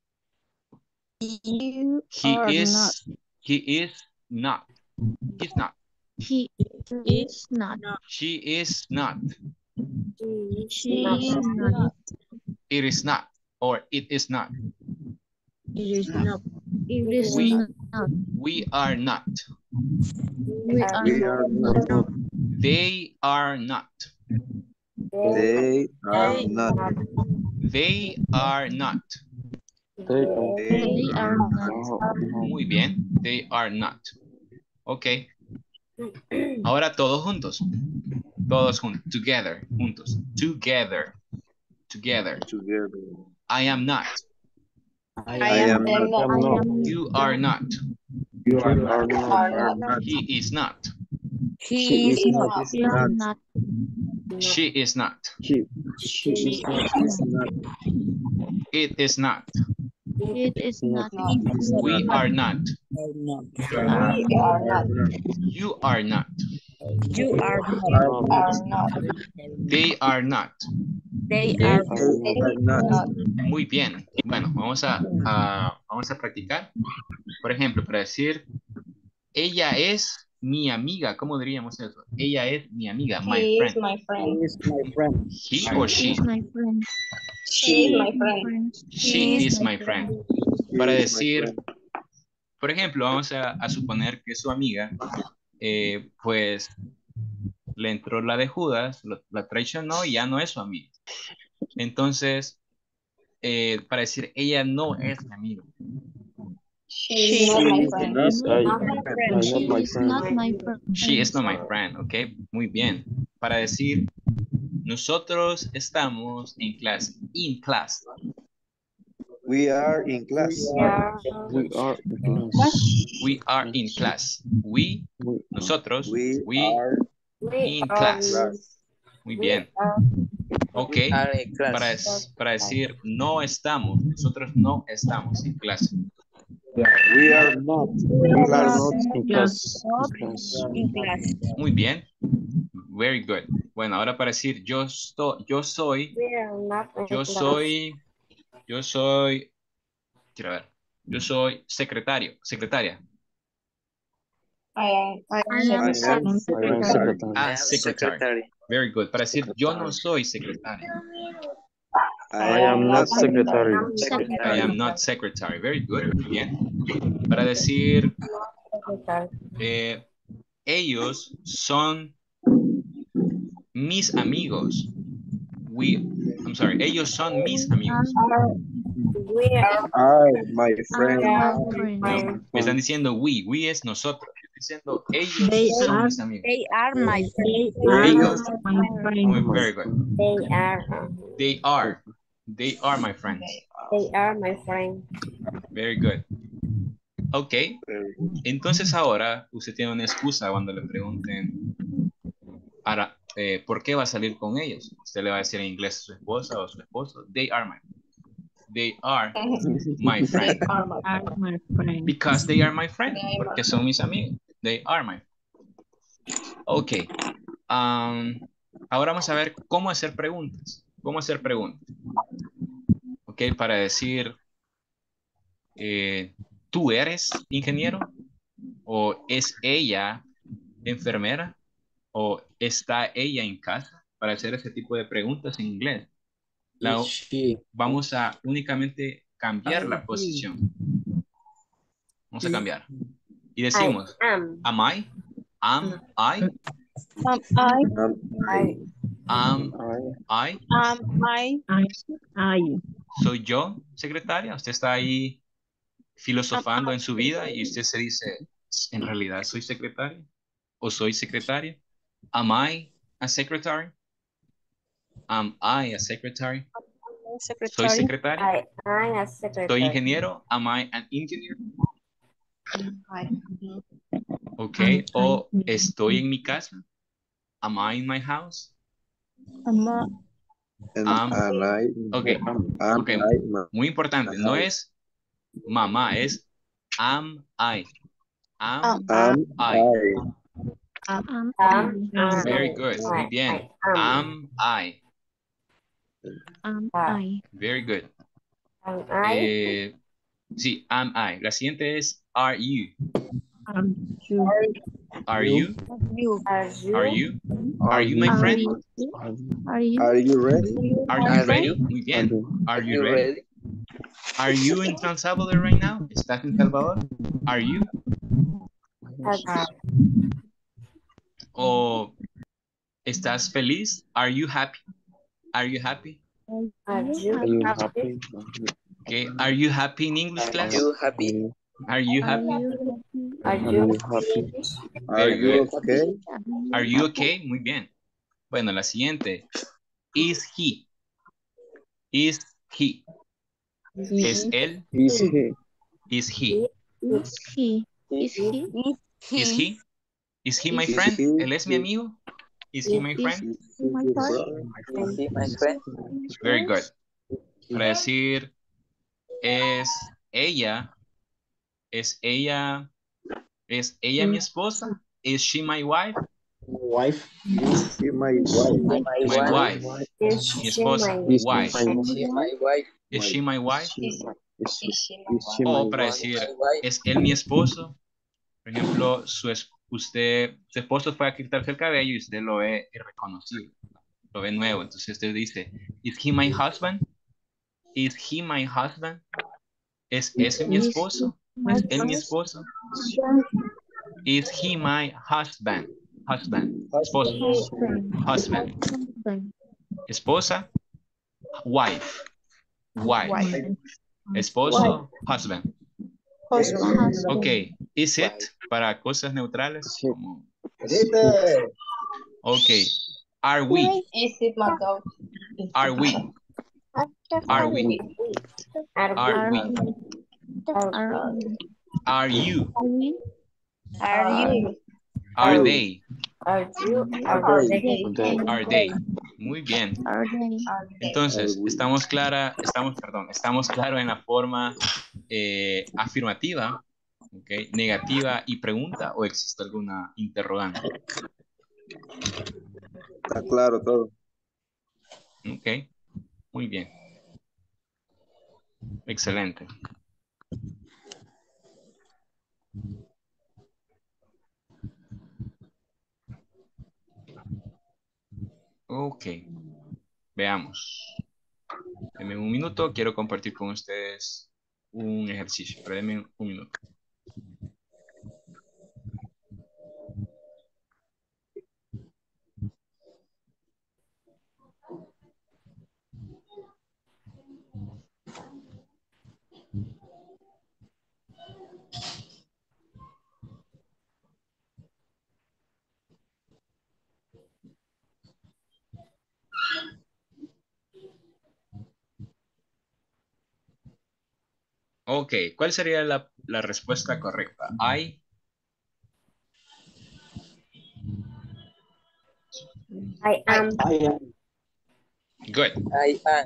D: You
B: He
D: are
B: is.
D: not.
B: He is not. He's not.
D: He is not.
B: She is not.
D: She is not.
B: It is not. Or it is not.
D: It is not. It is
B: We-
D: not.
B: We are not.
D: We are
E: We are not.
B: They are not.
E: They are
D: They-
E: not.
B: They are not.
E: They are
D: They are not.
B: Muy bien. They are not. Ok. Ahora todos juntos. Todos juntos. Together. Juntos. Together. Together.
E: together.
B: I am not.
E: I,
F: I am
E: am not.
D: I am
B: You are not.
E: You are not. Are not.
B: He is not.
D: He is not.
E: He is
D: not.
E: not.
B: She is not.
E: She, she is not. Is not.
B: It is not.
D: It is not.
B: We are not.
D: You are
A: We are not.
B: You are not.
D: You are not.
E: Are
A: Are not.
B: They are not.
D: They
B: They-
D: are
E: They are not.
B: Muy bien. Bueno, vamos a, a- vamos a practicar. Por ejemplo, para decir, ella es mi amiga. ¿Cómo diríamos eso? Ella es mi amiga. My
A: He is
B: friend.
A: my
E: He
A: friend.
E: is my friend.
B: He or she.
D: is my friend.
A: She is my friend.
B: She is my friend.
E: He
B: Para
E: is my
B: decir,
E: friend.
B: por ejemplo, vamos a, a suponer que su amiga, eh, pues, le entró la de Judas, lo- la traicionó y ya no es su amiga. Entonces, eh, para decir, ella no es mi amiga.
F: She is not my
E: She
F: friend.
E: is I,
C: Not my
E: I
C: friend.
E: not
D: She
E: my
D: is
E: friend.
D: not my friend.
B: She is not my friend, ¿ok? Muy bien. Para decir, nosotros estamos en clase. In class.
E: We are in class.
C: Yeah.
E: We are in class.
B: We are in class. We,
E: We,
B: nosotros,
E: we
B: we
E: are
C: We
B: in
C: are.
B: class.
E: class.
B: Muy
C: We
B: bien.
C: are.
B: Ok.
D: Are in class.
B: Para, es- para decir no estamos, nosotros no estamos en clase.
E: We are not. We are
D: Not
E: not in class.
D: Not
E: In class.
D: in class.
B: Muy bien. Very good. Bueno, ahora para decir yo, estoy, yo soy,
C: We are not in
B: yo
C: class.
B: soy, yo soy, quiero ver, yo soy secretario, secretaria.
F: I am, I am
D: I am
E: I
F: secretary.
E: am, I am
D: secretary.
E: secretary.
B: Ah, secretary. Very good. Para decir yo no soy secretaria.
E: I am not secretary.
C: I'm
B: I am not secretary. Very good. Muy bien. Para decir
C: secretary.
B: eh, ellos son mis amigos. We, I'm sorry, ellos son mis amigos.
C: We are.
E: I, my friend.
C: Yeah.
B: No, me están diciendo we, we es nosotros. Estoy diciendo ellos
D: They
B: son
D: are-
B: mis amigos.
D: They are my friends.
B: Ellos,
D: my
B: muy, very good.
C: They are.
B: They are, they are my friends.
C: They are my friend.
B: Very good. Ok, entonces ahora usted tiene una excusa cuando le pregunten ahora, eh, ¿por qué va a salir con ellos? Usted le va a decir en inglés a su esposa o a su esposo. They are my, they are my friend.
F: Are my
D: Are my friends.
B: Because they are my friend. Porque son mis amigos. They are my friend. Ok. Um, ahora vamos a ver cómo hacer preguntas. Cómo hacer preguntas. Ok, para decir, eh, ¿tú eres ingeniero? ¿O es ella enfermera? ¿O está ella en casa? Para hacer ese tipo de preguntas en inglés. La- vamos a únicamente cambiar la posición. Vamos a cambiar. Y decimos,
C: I am.
B: am I? Am I?
F: Um, I,
C: I.
B: Am
E: I,
B: I?
F: um, I,
D: I.
B: ¿Soy yo secretaria? Usted está ahí filosofando en su vida y usted se dice, ¿en realidad soy secretaria? ¿O soy secretaria? Am I a secretary? Am I a secretary? ¿Soy
F: secretary.
B: secretaria?
C: I. I'm a secretary.
B: ¿Soy ingeniero? Am I an engineer?
F: I,
B: Ok.
D: Am
B: ¿O
D: I-
B: estoy en mi casa? Am I in my house?
F: um, uh,
E: and,
B: Am-
E: and I,
B: Okay.
E: am, am
B: Okay.
E: I, ma-
B: Muy importante. No es mamá, es am I. Am
E: am
B: I.
E: I,
D: Am
C: Am. am
B: Very
C: I.
B: good.
C: I.
B: Muy bien.
C: I am.
B: Am I.
D: Am
C: Ah.
D: I.
B: Very good.
C: Am I.
B: Eh, sí, am I. La siguiente es are you.
D: Am you.
B: Are you?
D: You.
C: Are you?
B: Are you? Are you my
D: Are
B: friend?
D: you? Are you?
E: are you ready?
B: Are you ready? Muy
E: Are
B: bien.
E: you-
B: Are you ready? Are you in San Salvador right now? ¿Estás en Salvador? Are you?
C: Are
B: ¿O estás feliz? Are you happy? Are you happy?
C: Are you
E: Are you
C: happy?
E: happy?
B: Okay. Are you happy in English class?
E: happy?
B: Are you
D: Are
B: happy?
D: you?
C: Are
E: Are
C: you
E: you happy? Are
B: Very
E: you
B: good.
E: okay?
B: Are you okay? Muy bien. Bueno, la siguiente. Is he? Is he? ¿Es él?
E: Is he?
B: Is he?
D: Is he? Is he?
B: Is he? Is he my
E: Is
B: friend?
E: he-
B: ¿Él es mi amigo? Is he my
D: Is
B: friend?
E: Is he
D: my
E: your
D: friend?
E: brother?
B: Very good. Para decir, es ella, es ella, es ella mi esposa? Is she my wife?
E: Wife? Is he my wife?
B: My wife.
C: Is
B: Mi
C: she
B: esposa.
C: my
E: Is
B: Wife.
E: he my wife?
B: Is she my wife?
E: Is she, is she my
B: O para
E: wife?
B: decir, ¿es él mi esposo? Por ejemplo, su es- usted, su esposo fue a quitarse el cabello y usted lo ve irreconocible, lo ve nuevo. Entonces usted dice, ¿is he my husband? ¿Is he my husband? ¿Es ese mi esposo? ¿Es él mi esposo? ¿Is he my husband? Husband. Esposo. Husband. Esposa. Wife. Wife. Esposo. Husband.
D: Has.
B: Ok, is it para cosas neutrales.
E: Sí.
B: Como, ok, are we,
A: Is it my dog?
B: are we, are we,
C: Are
B: are we,
D: Are
B: are you,
D: we?
A: Are you?
B: are
E: You.
B: they,
C: are you?
E: Are
C: Are
E: they?
C: they?
E: They.
B: are they. Muy bien.
D: Are they?
A: Are they?
B: Entonces,
E: Are we?
B: estamos clara, estamos, perdón, estamos claros en la forma eh, afirmativa, okay, negativa y pregunta, o existe alguna interrogante.
E: Está claro todo.
B: Ok, muy bien. Excelente. Ok, veamos. Denme un minuto, quiero compartir con ustedes un ejercicio, pero denme un minuto. Ok, ¿cuál sería la, la respuesta correcta? I,
C: I am.
E: I am.
B: good.
E: I am.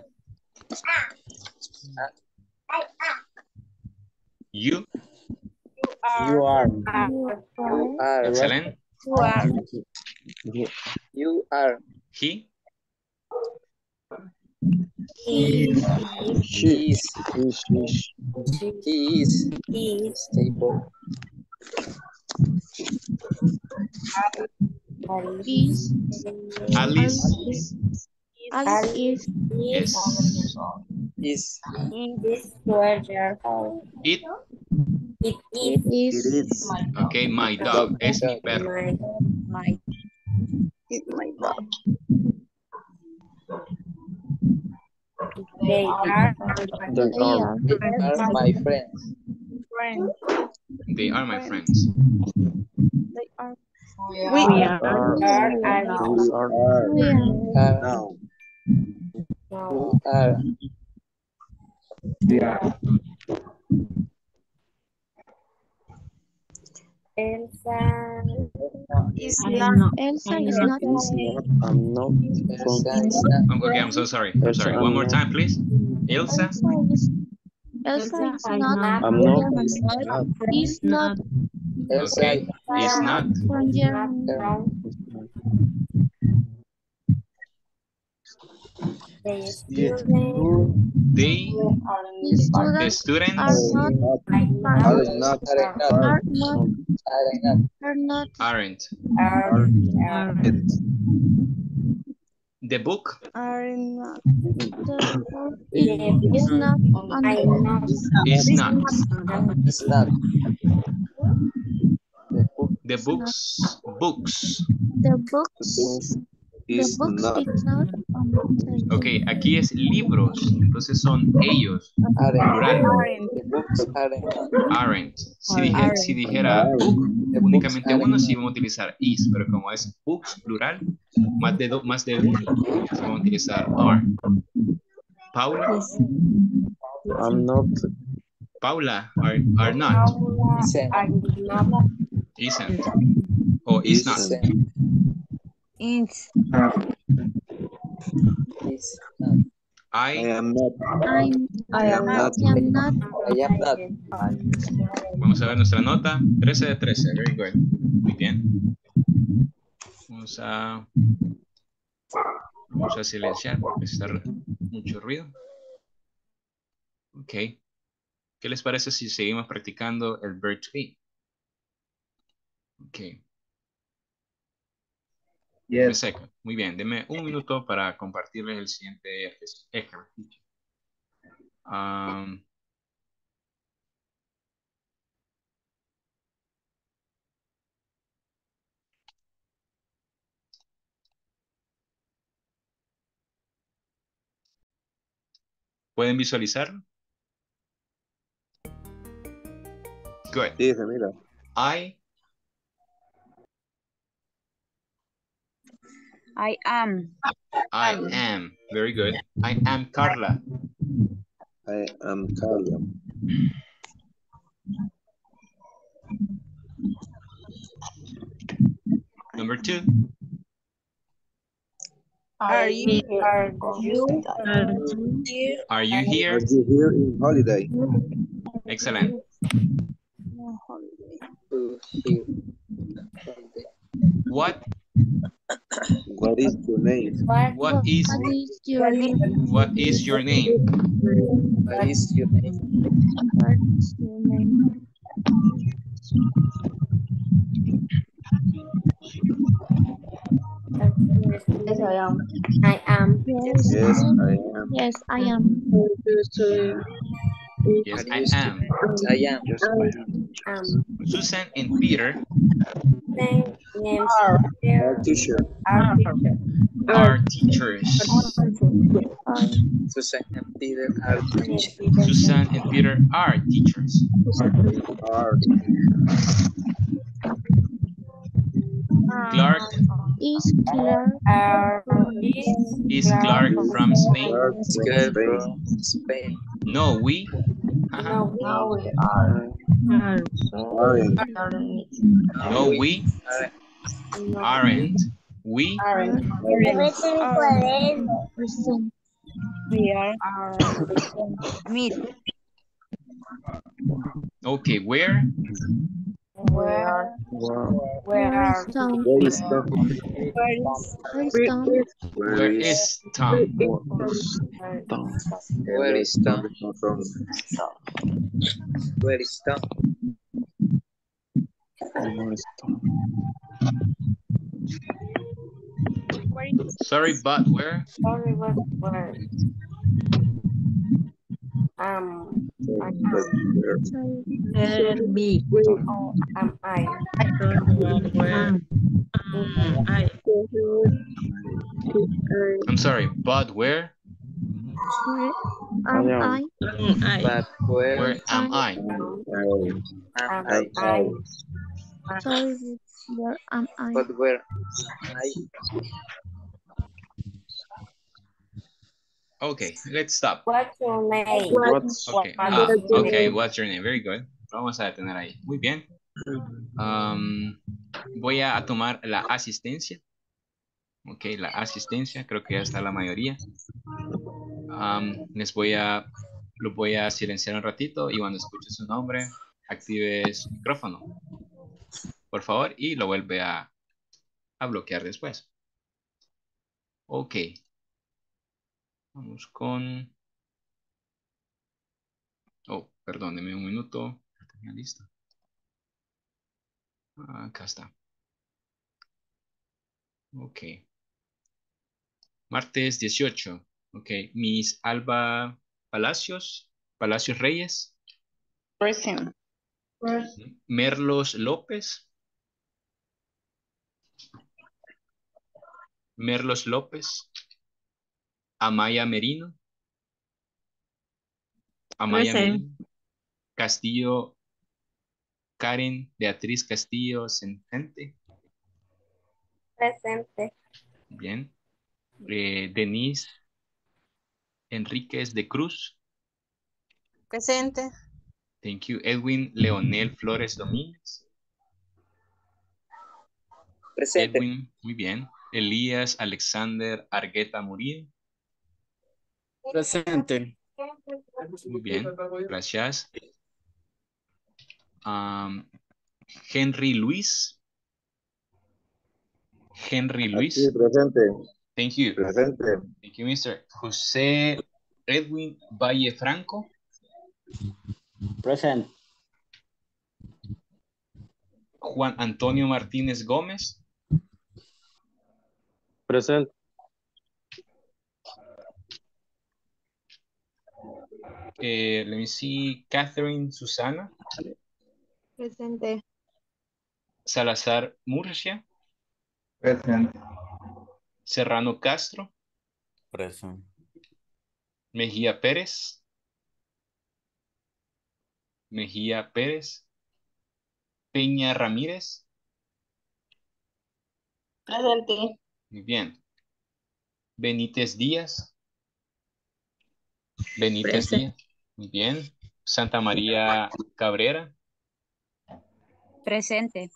B: You,
E: You are.
C: Are.
E: You are.
B: excellent.
A: You are.
E: You, you are.
B: He,
C: He.
E: She is. He, she, he is.
C: He is.
E: Stable.
D: Is.
B: Alice,
D: Alice is.
B: yes.
E: Is.
C: Is twelve years old.
B: It,
C: It
D: It
C: is.
E: It
D: is.
E: is.
B: ok, my dog, es mi perro.
C: My
F: My. It's my dog.
C: They are.
E: They
D: They
E: are.
D: are.
E: They are my friends.
F: Friend.
B: They are my friends.
F: They are.
A: We
F: We
A: are.
E: Are.
C: Are.
E: We
C: Are.
E: are.
D: We are.
E: Are. Now.
C: No.
E: We are.
C: Elsa.
F: Is
A: I
F: not.
A: know.
D: Elsa
A: I
D: is
A: know.
D: not.
E: Is not. I'm not.
F: Elsa
E: From.
F: is not.
B: Um, okay, I'm so sorry. I'm
E: Elsa,
B: sorry.
E: I'm
B: One more
E: not.
B: time, please. Ilsa,
D: Elsa is. Elsa
A: Elsa,
D: is
A: I
D: not.
A: know.
E: I'm not.
D: German.
E: Is not.
D: Is not
A: Not.
E: Elsa
B: okay, is not.
D: from German.
C: From
E: is not.
C: the
E: Yes.
C: student.
B: They,
D: The
B: the
D: students are
B: students,
D: not.
C: Are
D: Are,
E: Are not.
D: are not. Are not.
B: aren't.
C: Are.
E: Are.
C: Are.
E: It.
B: The book,
F: Are not.
D: The book is,
C: The
D: is
C: book.
D: not on
C: I
D: the
C: not.
B: is not.
E: It's not. The book.
B: The
D: is not.
B: books, books.
D: The
E: The
D: books.
E: book
D: The
E: is
D: books
E: not.
D: is not on the table.
B: Ok, aquí es libros, entonces son ellos,
E: Aren't.
B: plural,
F: Aren't.
E: The books aren't.
B: aren't. Si, dije-
A: Aren't.
B: si dijera
E: Aren't.
B: book,
E: The books
B: únicamente uno
E: aren't.
B: sí vamos a utilizar is, pero como es books, plural, más de, do- más de uno, sí vamos a utilizar are. Paula,
F: Is.
E: I'm not.
B: Paula, are, are not,
E: Isn't.
C: Are not.
B: isn't, o is not.
E: Isn't.
F: Is.
E: Is not. I
B: I,
E: am not.
D: I'm,
F: I
E: I
F: am
E: am
F: not.
E: not.
D: I am not.
E: I am not.
B: vamos a ver nuestra nota, trece de trece, very good, muy bien. Vamos a, vamos a silenciar porque está mucho ruido. Ok. ¿Qué les parece si seguimos practicando el verb to be? Ok. Me seca. Muy bien. Deme un minuto para compartirles el siguiente ejercicio. Um, ¿Pueden visualizar? Good.
E: Sí, se mira.
B: I,
G: I am.
B: I am. Very good. I am Carla.
E: I am Carla.
B: Number two.
F: Are you here?
C: Are you
D: You
B: Are you
E: Are
B: here?
E: you here in holiday?
B: Excellent.
E: To here.
B: What,
E: What is your name?
C: what
B: what is,
D: what is your
C: what is
D: name?
B: what is your name?
E: What is your name?
D: What is your name?
C: Yes, I am. I am.
D: Yes,
E: Yes,
D: I
E: I
D: am.
E: am.
D: Yes, I am.
B: Yes, I am.
E: I am. Yes, I am.
C: Um,
B: Susan and Peter
C: thank names
F: Are.
E: Our
C: here
E: teacher.
C: are
B: are teachers.
D: I
E: Susan and Peter are teachers.
B: Susan and Peter are teachers.
E: Are
B: Clark
D: is Clark
C: are
D: from
C: is
B: is Clark from Spain.
E: Clark from Spain. Spain.
B: No, we. Uh-huh.
C: no we are
E: Aren't.
B: No, we
C: no
B: aren't. We
F: Aren't.
D: present.
G: We are.
C: are
G: Meet.
B: okay. Where?
C: where
E: Wow.
C: where
D: Where
C: are
D: is Tom?
E: Where is Tom?
G: Where is
D: Where is Tom?
B: Where is Tom?
C: where
E: Tom? Where is Tom? Where is Tom? Where is Tom?
G: where is
B: Sorry, but where?
C: sorry what where um I
E: But
C: am
E: where?
D: Sorry.
G: me?
C: oh am I
B: I'm sorry, but where?
D: Where am I?
E: But where?
B: Where am I?
C: am
E: Am
C: am I
D: Sorry, where am I?
E: But where? I.
B: Okay, let's stop.
C: what's your name
E: What's
B: Okay, ah, okay, what's your name? Very good. Vamos a detener ahí. Muy bien. Um, voy a tomar la asistencia. Ok, la asistencia, creo que ya está la mayoría. Um, les voy a, lo voy a silenciar un ratito y cuando escuche su nombre, active su micrófono, por favor, y lo vuelve a, a bloquear después. Ok. Vamos con... Oh, perdóneme un minuto. Tenía listo. Acá está. Ok. Martes dieciocho. Ok. Miss Alba Palacios. Palacios Reyes.
F: Present.
B: Merlos López. Merlos López. Amaya Merino. Amaya Merino. Castillo. Karen Beatriz Castillo Centente.
C: presente
B: Bien. Eh, Denise Enríquez de Cruz.
G: Presente.
B: Thank you. Edwin Leonel Flores Domínguez.
E: Presente.
B: Edwin, muy bien. Elías Alexander Argueta Murillo.
E: Presente.
B: Muy bien, gracias. Um, Henry Luis. Henry Luis.
E: Sí, presente.
B: Thank you.
E: Presente.
B: Thank you, mister José Edwin Valle Franco.
E: Present.
B: Juan Antonio Martínez Gómez.
E: Present.
B: Eh, let me see. Catherine Susana.
G: Presente.
B: Salazar Murcia.
E: Present.
B: Serrano Castro.
H: Present.
B: Mejía Pérez. Mejía Pérez. Peña Ramírez.
F: Presente.
B: Muy bien. Benítez Díaz. Benítez
D: Present.
B: Díaz. Muy bien. Santa María Cabrera.
H: Presente.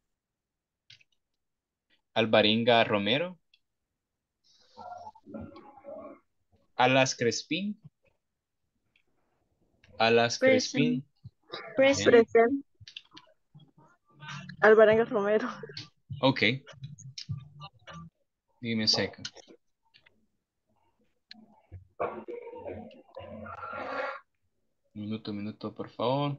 B: Alvarenga Romero. Alas Crespín. Alas
D: Present.
B: Crespín.
D: Present.
B: Bien.
F: Presente. Alvarenga Romero.
B: Ok. Dime a second. Minuto, minuto, por favor.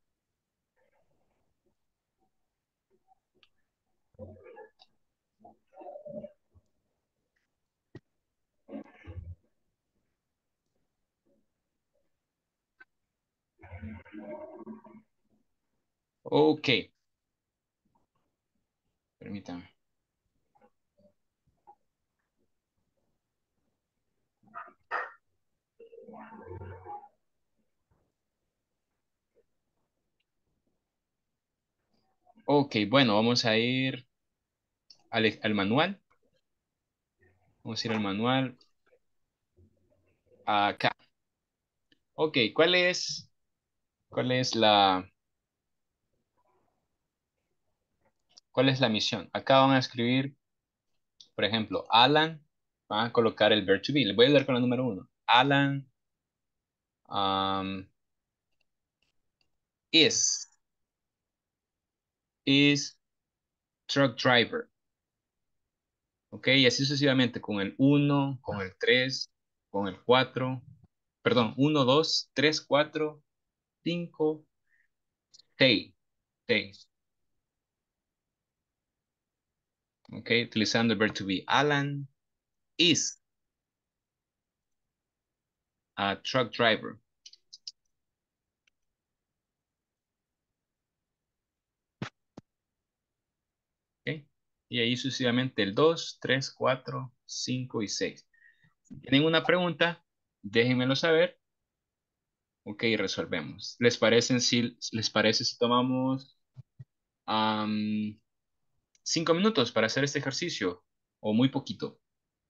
B: Ok. Permítame. Ok, bueno, vamos a ir al, al manual. Vamos a ir al manual. Acá. Ok, ¿cuál es, cuál es la, cuál es la misión? Acá van a escribir, por ejemplo, Alan. Van a colocar el verb to be. Les voy a ayudar con la número uno. Alan um, is, is truck driver. Ok, y así sucesivamente con el uno, con el tres, con el cuatro. Perdón, uno, dos, tres, cuatro, cinco, seis. seis. Ok, utilizando el verb to be. Alan is a truck driver. Ok, y ahí sucesivamente el dos, tres, cuatro, cinco y seis. Si tienen una pregunta, déjenmelo saber. Ok, resolvemos. ¿Les parece si, les parece si tomamos am, cinco minutos para hacer este ejercicio? ¿O muy poquito?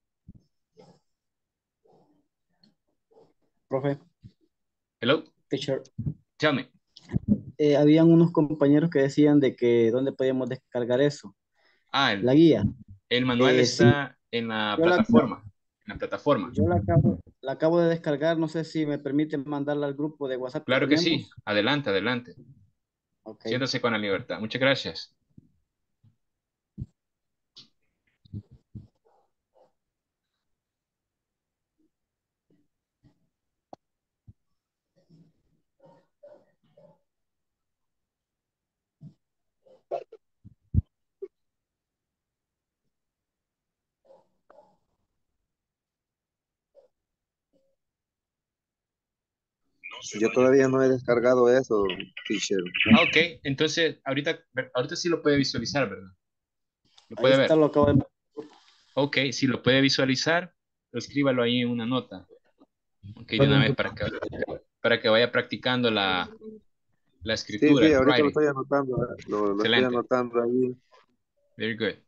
E: Profe,
B: Hello,
E: teacher,
B: tell me.
E: eh, habían unos compañeros que decían de que dónde podíamos descargar eso,
B: Ah,
E: la
B: el,
E: guía.
B: el manual
E: Eh, sí,
B: está en la
E: yo la,
B: plataforma. En la plataforma.
E: yo la acabo, la acabo de descargar, no sé si me permiten mandarla al grupo de WhatsApp que
B: Claro que sí.
E: tenemos.
B: Adelante, adelante.
E: Ok.
B: Siéntase con la libertad. Muchas gracias.
I: Yo todavía no he descargado eso, teacher.
B: Ah, ok. Entonces, ahorita, ahorita sí lo puede visualizar, ¿verdad? Lo
E: Ahí
B: puede
E: está,
B: ver.
E: lo acabo de...
B: Ok, si lo puede visualizar, escríbalo ahí en una nota. Ok, de una vez para que, para que vaya practicando la, la
I: Sí,
B: escritura,
I: sí,
B: el
I: ahorita lo
B: writing.
I: estoy anotando, eh, lo, lo estoy
B: Excelente.
I: anotando ahí.
B: Very good.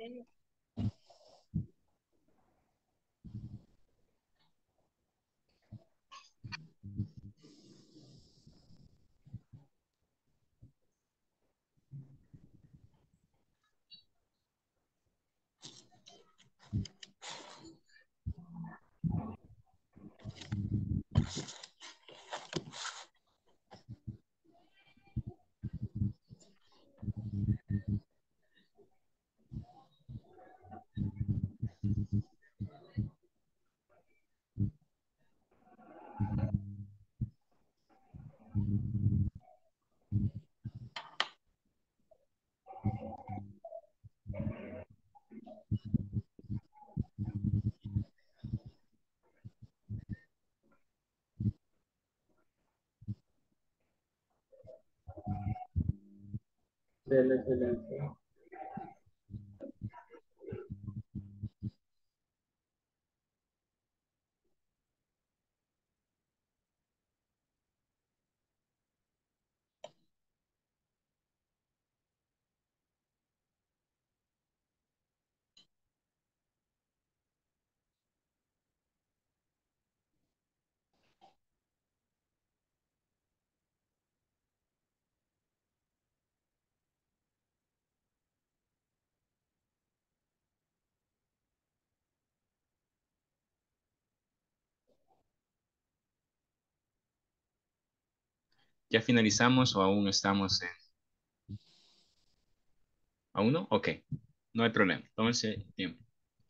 B: ¿Ya finalizamos o aún estamos en... ¿Aún no? Ok. No hay problema. Tómense tiempo.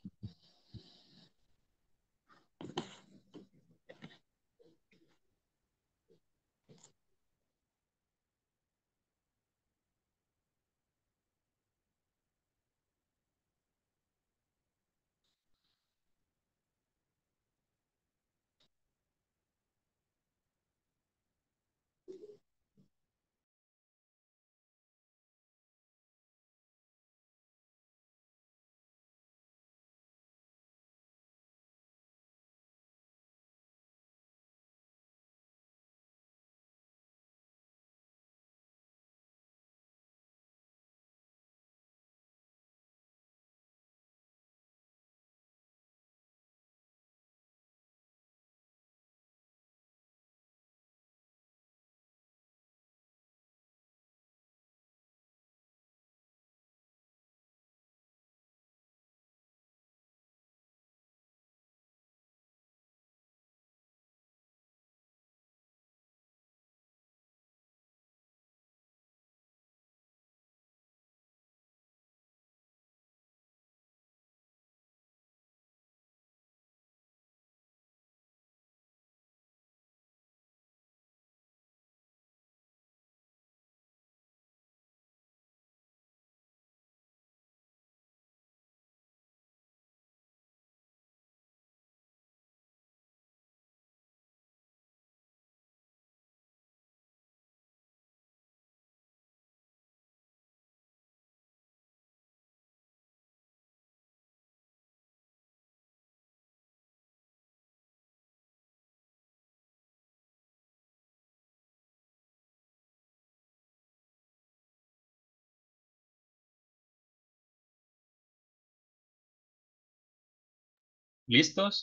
B: ¿Listos?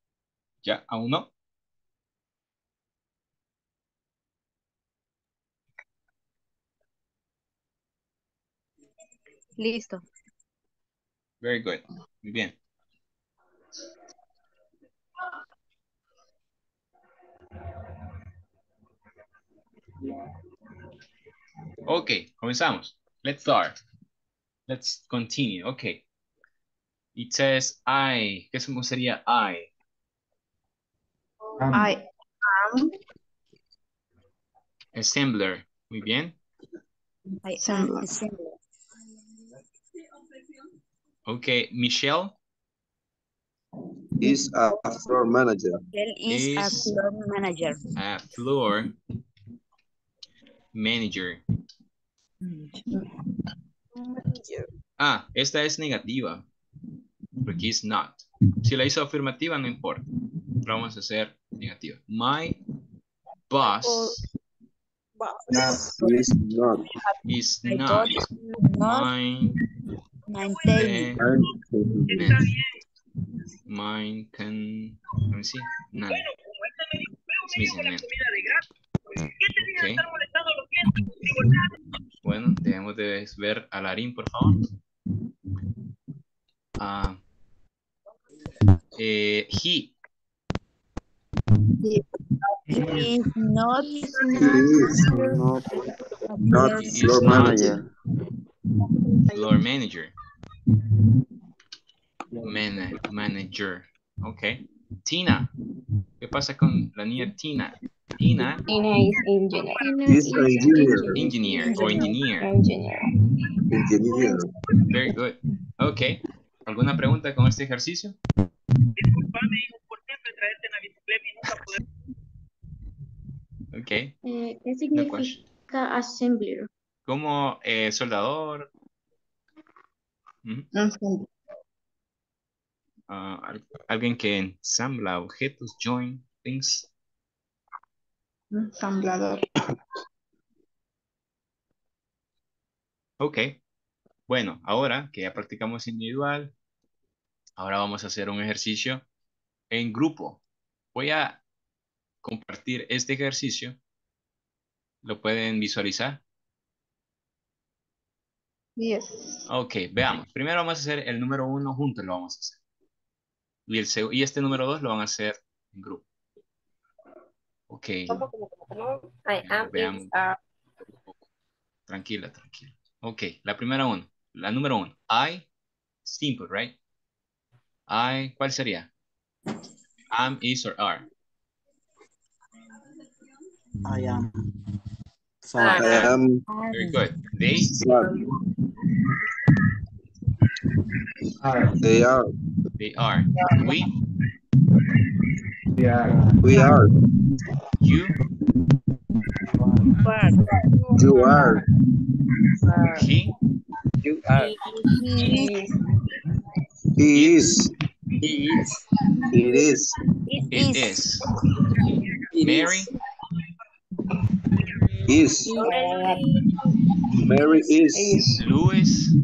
B: ¿Ya? ¿Aún no?
G: Listo.
B: Very good. Muy bien. Ok, comenzamos. Let's start. Let's continue. Okay. It says I. ¿Qué sería I?
F: I am
B: Assembler. Muy bien.
G: I am
F: assembler.
G: assembler.
B: Okay. Michelle
I: Is a floor manager.
G: Él is a
B: is
G: floor manager.
B: a floor manager.
G: Manager.
B: Ah, esta es negativa. Porque is not. Si la hizo afirmativa, no importa. Pero vamos a hacer negativa. My boss
G: Boss.
I: Is not.
B: is
G: My
B: not
G: boss not
B: my
G: maintaining.
B: man. Mine can. Let me see. None. It's missing man. Okay. Bueno, debemos de ver a Larín, por favor. Ah, eh, he.
G: He is not
I: He is not,
G: a
I: not
G: floor
B: He is
I: floor
B: not
I: manager.
B: floor manager. Man, manager. Okay. Tina. ¿Qué pasa con la niña Tina? Tina,
C: Ina is engineer.
D: Tina
I: He's
D: is
I: an engineer.
B: engineer or engineer.
C: Engineer.
I: Engineer.
B: Very good. Okay. ¿Alguna pregunta con este ejercicio? Okay.
D: Eh, ¿qué
B: No question.
D: significa assembler?
B: Como eh, soldador. Ujú.
F: Assembler.
B: Ah, al- alguien que ensambla objetos, join things.
F: Ensamblador.
B: Ok. Bueno, ahora que ya practicamos individual, ahora vamos a hacer un ejercicio en grupo. Voy a compartir este ejercicio. ¿Lo pueden visualizar?
F: Yes.
B: Ok, veamos. Primero vamos a hacer el número uno juntos, lo vamos a hacer. Y, el, seg- y este número dos lo van a hacer en grupo. Ok,
C: ¿Cómo, cómo, cómo, cómo? I am,
B: veamos.
C: is, are.
B: Tranquila, tranquila. Ok, la primera una. La número uno. I, simple, right? I, ¿cuál sería? Am, is, or are.
E: I am.
C: I
E: Sad.
I: I
C: am.
I: am
B: Very good. They,
I: sad. They are.
B: they are. We,
I: We are.
B: you,
G: Bird.
I: You are.
C: Uh,
B: he,
C: he,
G: He,
I: He
B: it,
I: is. It is.
G: it
B: it
G: is.
B: is. Mary,
I: Is.
C: Mary,
I: Mary is.
B: Louis,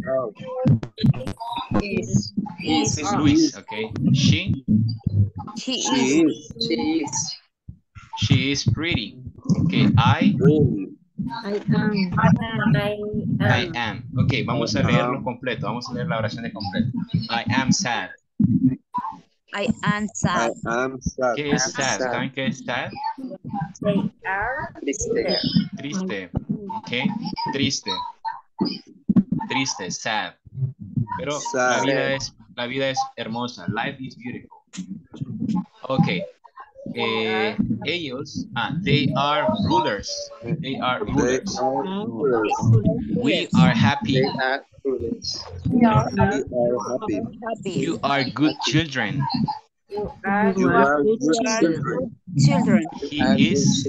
C: is,
B: is
C: are.
B: Luis, okay? She,
G: She is.
I: She is.
B: she is pretty. Okay, I,
I: Really.
D: I am.
C: I
B: I
C: am.
B: am. Ok, vamos a leerlo
I: Um,
B: completo. Vamos a leer la oración de completo. I am sad.
G: I am
I: I
G: sad.
I: am sad.
B: ¿Qué es sad? ¿Saben qué es sad?
C: They are there.
B: Triste. Ok, triste. Triste, sad. Pero la
I: Sad.
B: vida es, la vida es hermosa. Life is beautiful. Ok. Eh, ellos, ah, they are rulers. They are
I: They
B: rulers.
I: are rulers.
B: We are happy.
I: We are happy.
G: Happy.
B: You are good children.
C: You are
I: You are
D: good
I: good
G: are
I: children.
G: children.
B: He is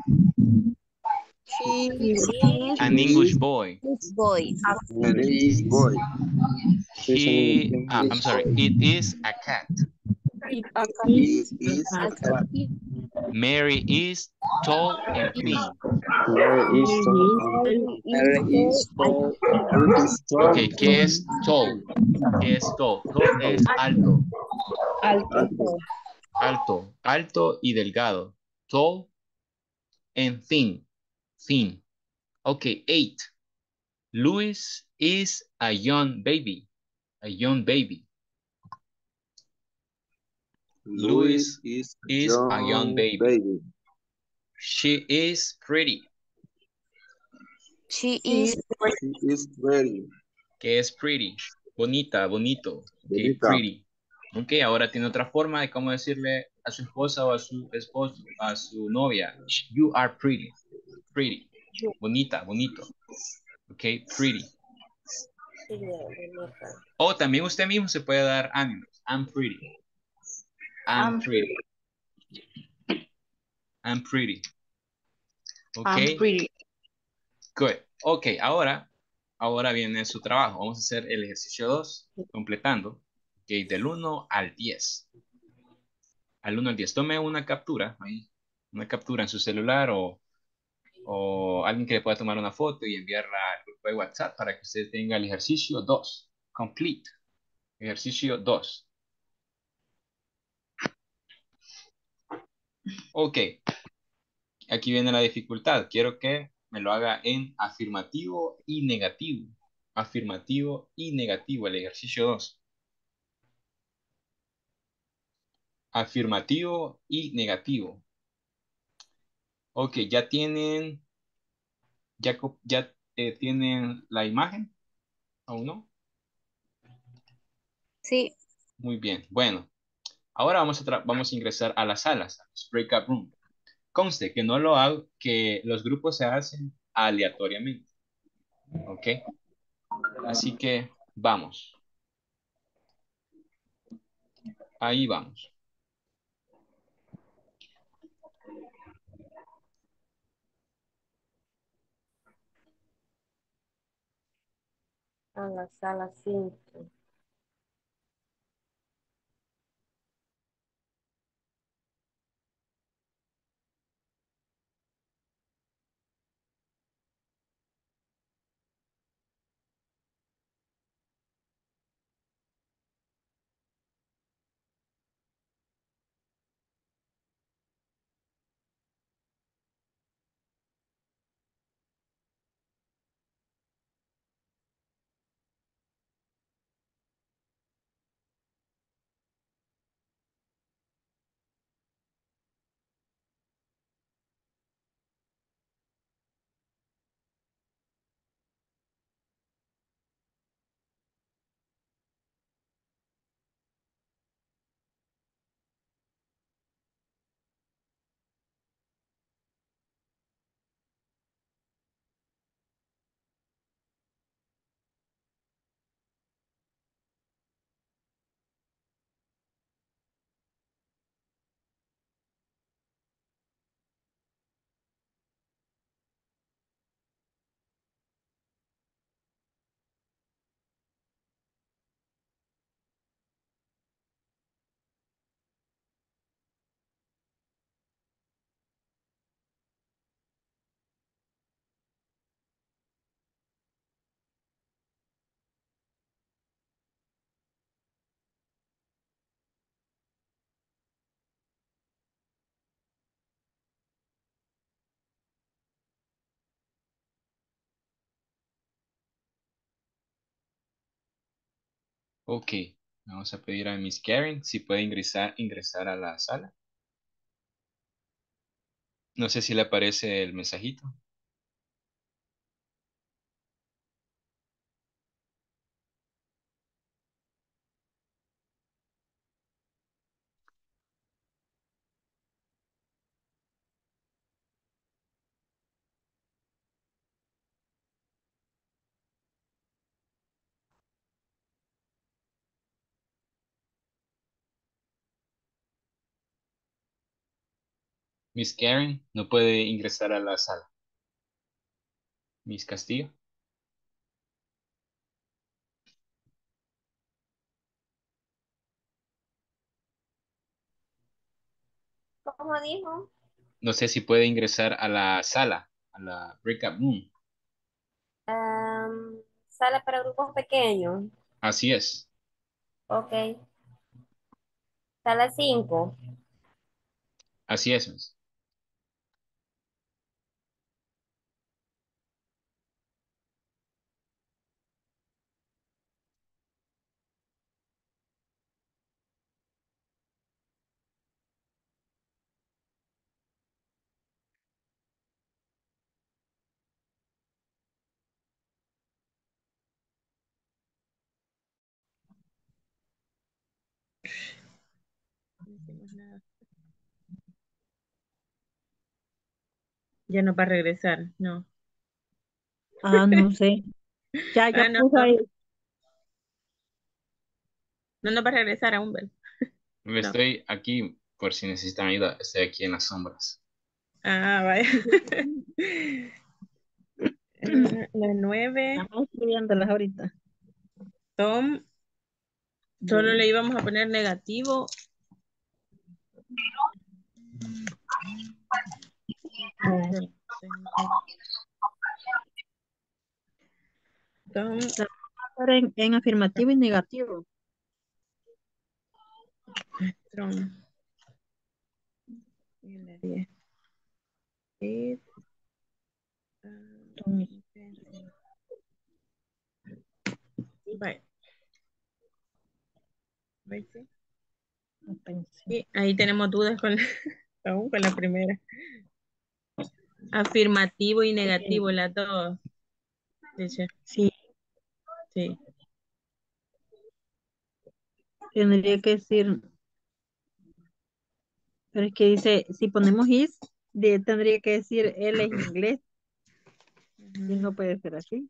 G: He
C: is
B: an English boy.
G: is boy.
I: An English boy.
B: He, ah, I'm sorry. It is a cat.
C: a
I: He is a cat.
B: Mary is tall and thin.
I: Mary is tall.
G: Mary is tall.
I: Mary is tall.
B: Ok, ¿qué es tall? ¿Qué es tall? Tall es alto,
I: Alto.
B: alto, alto y delgado. Tall and thin, thin. Ok, eight. Louis is a young baby, a young baby.
I: Louis
B: Louis
I: is a
B: is a young
I: young
B: baby.
I: baby.
B: She is pretty.
G: She is
I: She is pretty.
B: ¿Qué es pretty? Bonita, bonito. Ok,
I: Bonita.
B: pretty. Ok, ahora tiene otra forma de cómo decirle a su esposa o a su esposo, a su novia. You are pretty. Pretty. Bonita, bonito. Ok, pretty. O también usted mismo se puede dar ánimos. I'm pretty. I'm pretty. I'm pretty. Ok.
F: I'm pretty.
B: Good. Ok, ahora, ahora viene su trabajo. Vamos a hacer el ejercicio dos, completando. Ok, del uno al diez. Al uno al diez. Tome una captura, ahí, una captura en su celular o, o alguien que le pueda tomar una foto y enviarla al grupo de WhatsApp para que usted tenga el ejercicio dos. Complete. Ejercicio dos. Ok. Aquí viene la dificultad. Quiero que me lo haga en afirmativo y negativo. Afirmativo y negativo, el ejercicio dos. Afirmativo y negativo. Ok, ya tienen, ya, co- ya eh, tienen la imagen, ¿aún no?
G: sí.
B: Muy bien, bueno, ahora vamos a, tra- vamos a ingresar a las salas, a los breakout room. Conste que no lo hago, que los grupos se hacen aleatoriamente, ¿ok? Así que vamos, ahí vamos.
C: A la sala cinco.
B: Ok, vamos a pedir a Miss Karen si puede ingresar, ingresar a la sala. No sé si le aparece el mensajito. Miss Karen no puede ingresar a la sala. Miss Castillo.
C: ¿Cómo dijo?
B: No sé si puede ingresar a la sala, a la breakout room.
C: Am, sala para grupos pequeños.
B: Así es.
C: Ok. Sala cinco.
B: Así es, Miss.
F: No hicimos nada. Ya no va a regresar, no.
H: Ah, no sé. Ya, ya
F: Ah, no,
H: puso
F: no,
H: ahí.
F: no nos va a regresar aún, ¿verdad?
B: Me
F: No.
B: estoy aquí por si necesitan ayuda. Estoy aquí en las sombras.
F: Ah, vaya. Ah, la nueve,
H: Estamos escribiéndolas ahorita.
F: Tom, solo le íbamos a poner negativo. Tom,
H: La vamos a hacer en, en afirmativo y negativo.
F: Tom. Y la diez. It, ah,
H: Entonces,
F: bye. Bye, sí.
H: no pensé.
F: Y ahí tenemos dudas con, aún con la primera. Afirmativo y negativo, las dos. Dice,
H: Sí,
F: sí.
H: tendría que decir, pero es que dice, si ponemos is, de- tendría que decir él es inglés y no puede ser así.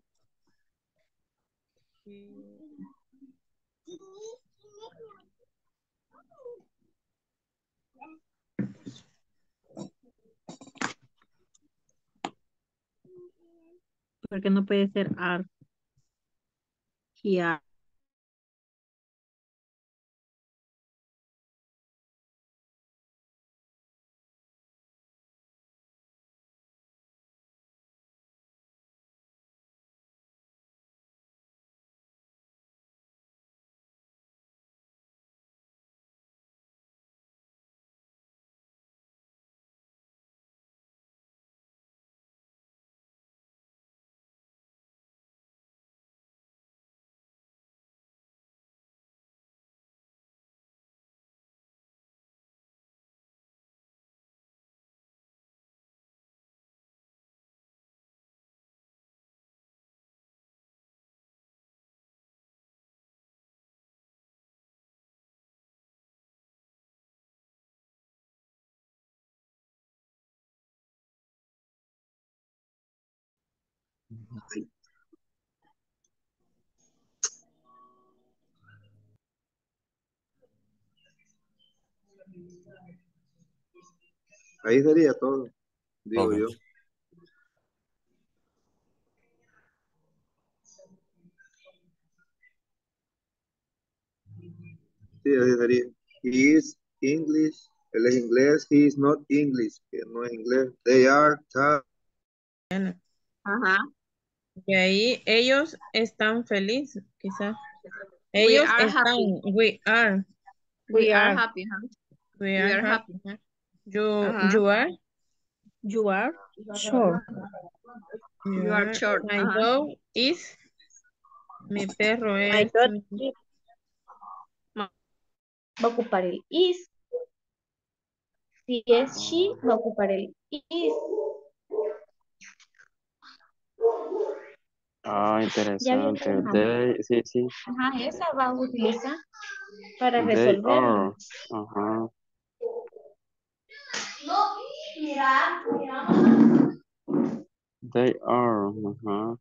H: Porque no puede ser are, he are.
I: Ahí sería todo, digo
B: Ok.
I: yo. Sí, ahí sería. He is English. Él es inglés. He is not English. Que no es inglés. They are tired.
G: Ajá.
F: Y ahí ellos están felices, quizás.
G: We
F: Ellos
G: are
F: están,
G: happy.
F: we are,
G: We
F: we
G: are
F: are,
G: happy, huh?
F: we
G: We
F: are
G: are happy.
F: happy. Huh? You,
G: Ajá.
F: you are,
H: You are sure.
F: you
G: You are
F: are.
G: short.
F: My
G: Ajá.
F: dog is, mi perro
H: My
F: es,
H: God is
J: va a ocupar el is. Si es she, va a ocupar el is.
K: Ah,
J: ¿Ya vieron?
K: interesante.
J: Ajá.
K: They, sí, sí.
J: Ajá, esa va a utilizar para
K: They
J: resolverlo.
K: are. Ajá.
J: No, mira, mira.
K: They are. Ajá.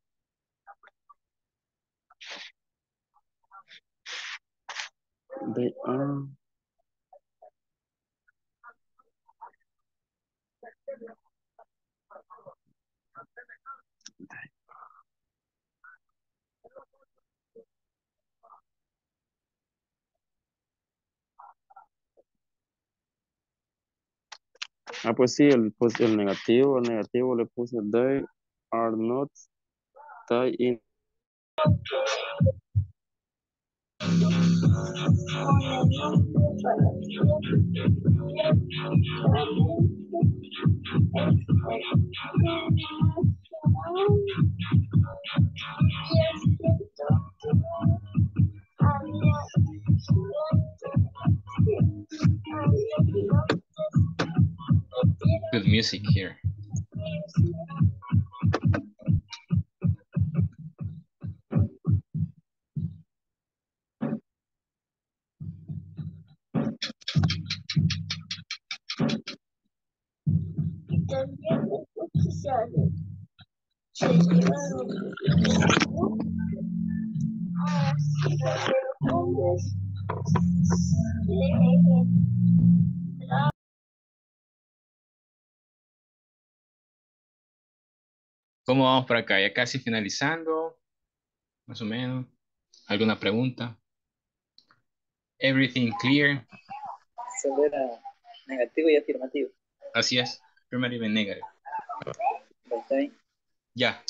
K: They are. Ah, pues sí, el, pues el negativo, el negativo le puse they are not tie in.
B: Good music here. ¿Cómo vamos por acá? Ya casi finalizando, más o menos. ¿Alguna pregunta? Everything clear.
A: Solo era negativo y afirmativo.
B: Así es. Affirmative and negative.
A: ¿Está bien?
B: Ya.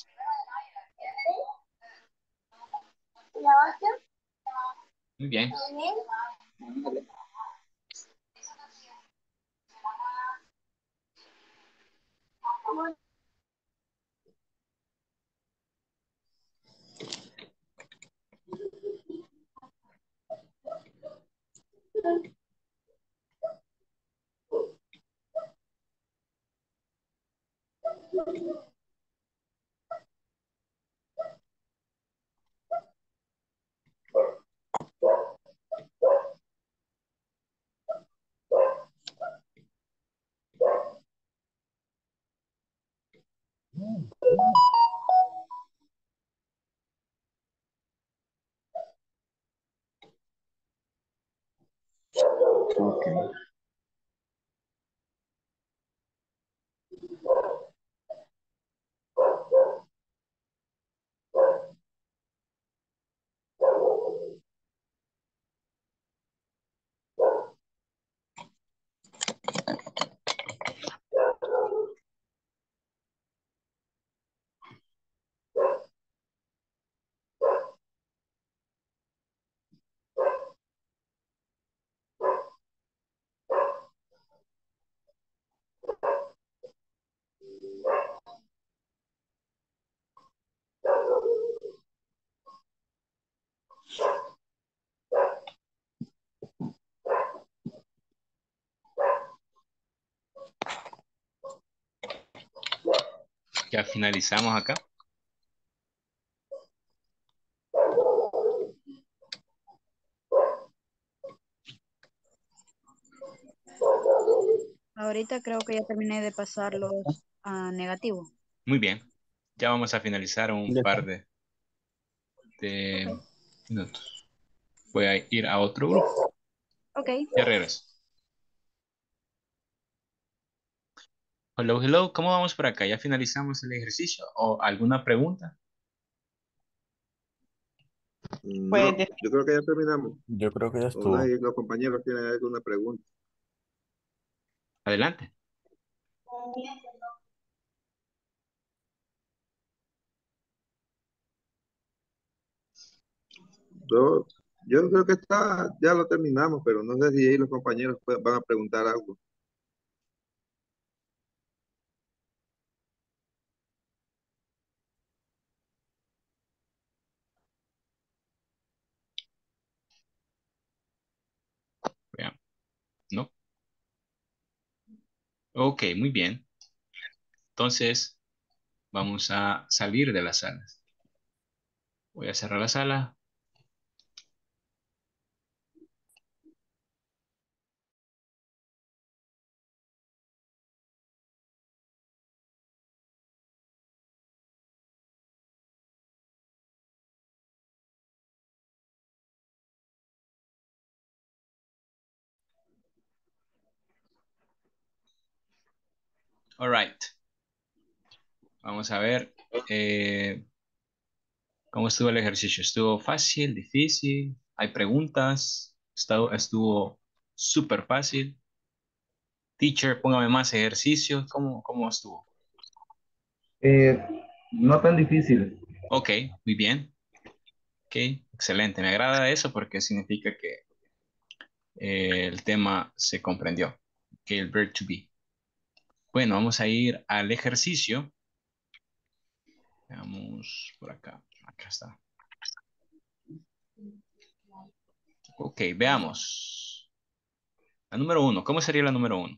B: Muy bien.
A: Ándale.
E: Ok.
B: Ya finalizamos acá.
L: Ahorita creo que ya terminé de pasar los ah, negativos.
B: Muy bien. Ya vamos a finalizar un
E: Ya
B: par
E: está.
B: de, de minutos. Voy a ir a otro grupo.
L: Ok.
B: Ya regreso. Hello, hello. ¿Cómo vamos por acá? ¿Ya finalizamos el ejercicio? ¿O alguna pregunta?
I: No, yo creo que ya terminamos.
M: Yo creo que ya
I: O no,
M: estuvo.
I: y los compañeros tienen alguna pregunta.
B: Adelante.
I: Yo, yo creo que está, ya lo terminamos, pero no sé si ahí los compañeros pues, van a preguntar algo.
B: ¿No? Ok, muy bien. Entonces, vamos a salir de la sala. Voy a cerrar la sala. All right. Vamos a ver eh, cómo estuvo el ejercicio. ¿Estuvo fácil, difícil? ¿Hay preguntas? ¿Estuvo, estuvo súper fácil? Teacher, póngame más ejercicios. ¿Cómo, cómo estuvo?
M: Eh, no tan difícil.
B: Ok, muy bien. Ok, excelente. Me agrada eso porque significa que eh, el tema se comprendió. Ok, el verb to be. Bueno, vamos a ir al ejercicio. Veamos por acá. Acá está. Ok, veamos. La número uno. ¿Cómo sería la número uno?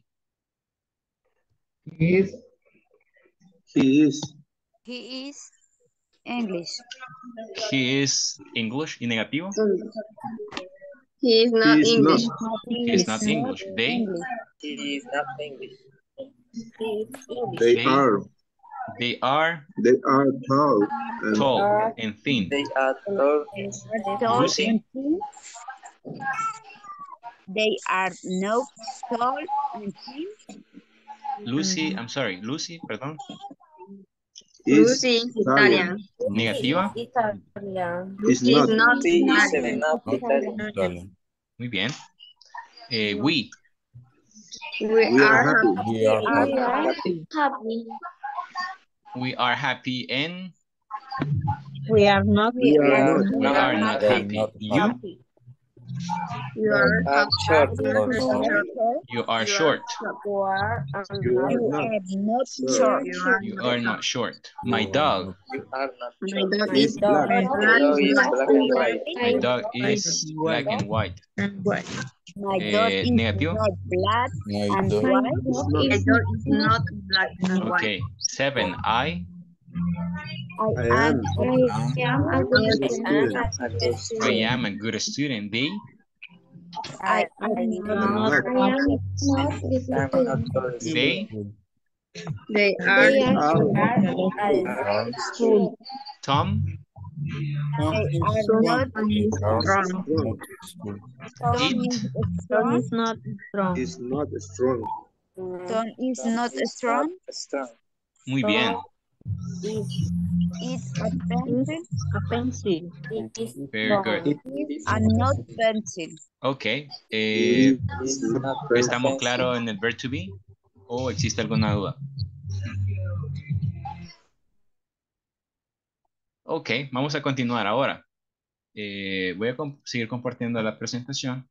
I: He is. He is.
L: He is English.
B: He is English y negativo.
J: He is
I: He
J: not
I: is not.
J: English.
B: He is not English. They,
A: He is not English.
I: They
B: they,
I: are.
B: they are
I: They are tall. And
B: tall and thin.
A: They are tall.
L: Tall
B: Lucy,
L: and thin. They are not tall and thin.
B: Lucy, I'm sorry, Lucy, perdón.
I: is
J: Lucy is
I: Italian.
J: Italian.
B: Negativa.
C: Italian.
I: Is
J: She is
I: not.
J: not
A: She is
J: Italian.
A: not Italian.
B: Muy bien. Eh, we,
J: We
I: We are
J: are
I: happy.
J: happy.
A: We are
J: We are
A: happy.
J: happy.
B: we are happy and
H: We are not.
I: We
J: We
I: are
J: are
I: not.
B: we
J: not
B: are not
J: happy.
B: happy. You,
J: You are
A: I'm
J: happy.
A: short.
B: you are
J: You
B: short.
C: You are
I: You are
L: You
I: not.
L: are not
I: Sure.
L: short.
J: You are
B: You
J: not
B: are
J: happy.
B: not short. My dog,
A: You are not
J: My
A: short.
J: dog
I: He
J: is
I: is black.
L: My
J: black
A: The dog is
J: and
A: black and white.
B: my
J: white.
B: dog is black and white.
H: And what?
L: My dog
B: Eh,
L: is
B: negativo.
L: not black and
J: My
L: white.
I: It's
J: dog
I: not.
J: My dog is not black and white.
B: Okay. Seven. I,
L: I
I: I
L: am
I: am.
L: a
J: I am a
I: A
J: good
I: good
J: student.
I: student.
A: A good
B: I
A: student.
B: am a good student. They,
L: I
C: I
L: am
C: am
L: not
I: Not.
J: I am not good
A: I'm not
J: student.
A: good
B: they,
A: student.
J: They are
L: they
I: Are.
C: are
J: school.
B: Tom,
L: they are
J: Some
L: not
J: is strong.
I: Strong.
L: Tom
B: it,
L: is
H: Tom
L: strong.
H: is not strong.
I: Is not strong.
L: Tom is not
A: It's
L: strong.
A: not strong.
B: muy bien.
L: It's a
H: Is
L: pencil
H: a pencil.
B: Very good.
I: It
L: and not pencil.
B: Okay. Eh,
I: is
A: It's
I: not
A: not
B: ¿estamos
I: pencil.
B: claros en el verb to be? ¿O existe alguna duda? Ok, vamos a continuar ahora. Eh, voy a comp- seguir compartiendo la presentación.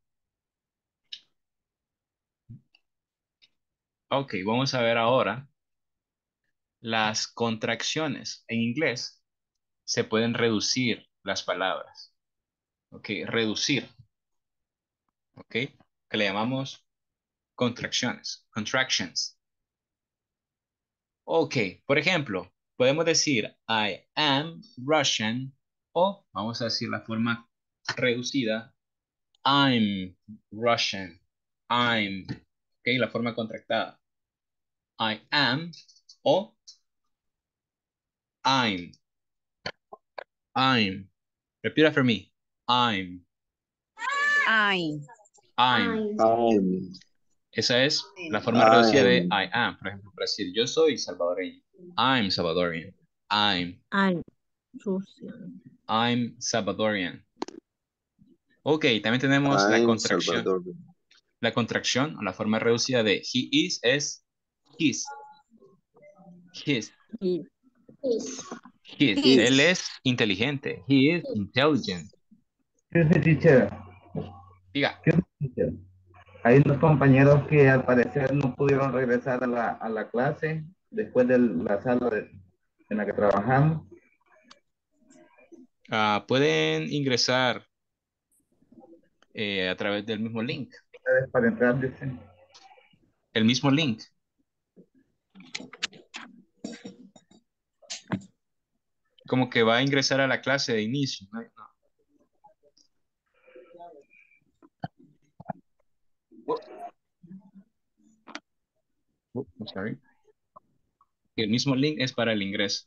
B: Ok, vamos a ver ahora las contracciones. En inglés se pueden reducir las palabras. Ok, reducir. Ok, que le llamamos contracciones. Contractions. Ok, por ejemplo, podemos decir I am Russian o vamos a decir la forma reducida I'm Russian. I'm. Ok, la forma contractada. I am o I'm. I'm. Repeat after me. I'm.
L: I.
B: I'm.
I: I'm.
B: Esa es la forma reducida de
I: I'm.
B: I am. Por ejemplo, para decir yo soy salvadoreño. I'm Salvadorian. I'm.
H: I'm Russian.
B: I'm Salvadorian. Ok, también tenemos la
I: I'm
B: contracción.
I: Salvador.
B: La contracción o la forma reducida de he is es his. His.
H: He
B: His.
L: His.
B: Él es inteligente. He is intelligent.
M: Excuse me, teacher.
B: Diga.
M: Excuse me, teacher. Hay unos compañeros que al parecer no pudieron regresar a la, a la clase después de la sala de- en la que trabajamos.
B: Ah, pueden ingresar eh, a través del mismo link.
M: ustedes para entrar, dice.
B: El mismo link. Como que va a ingresar a la clase de inicio, ¿no? No. Oh, I'm sorry. El mismo link es para el ingreso.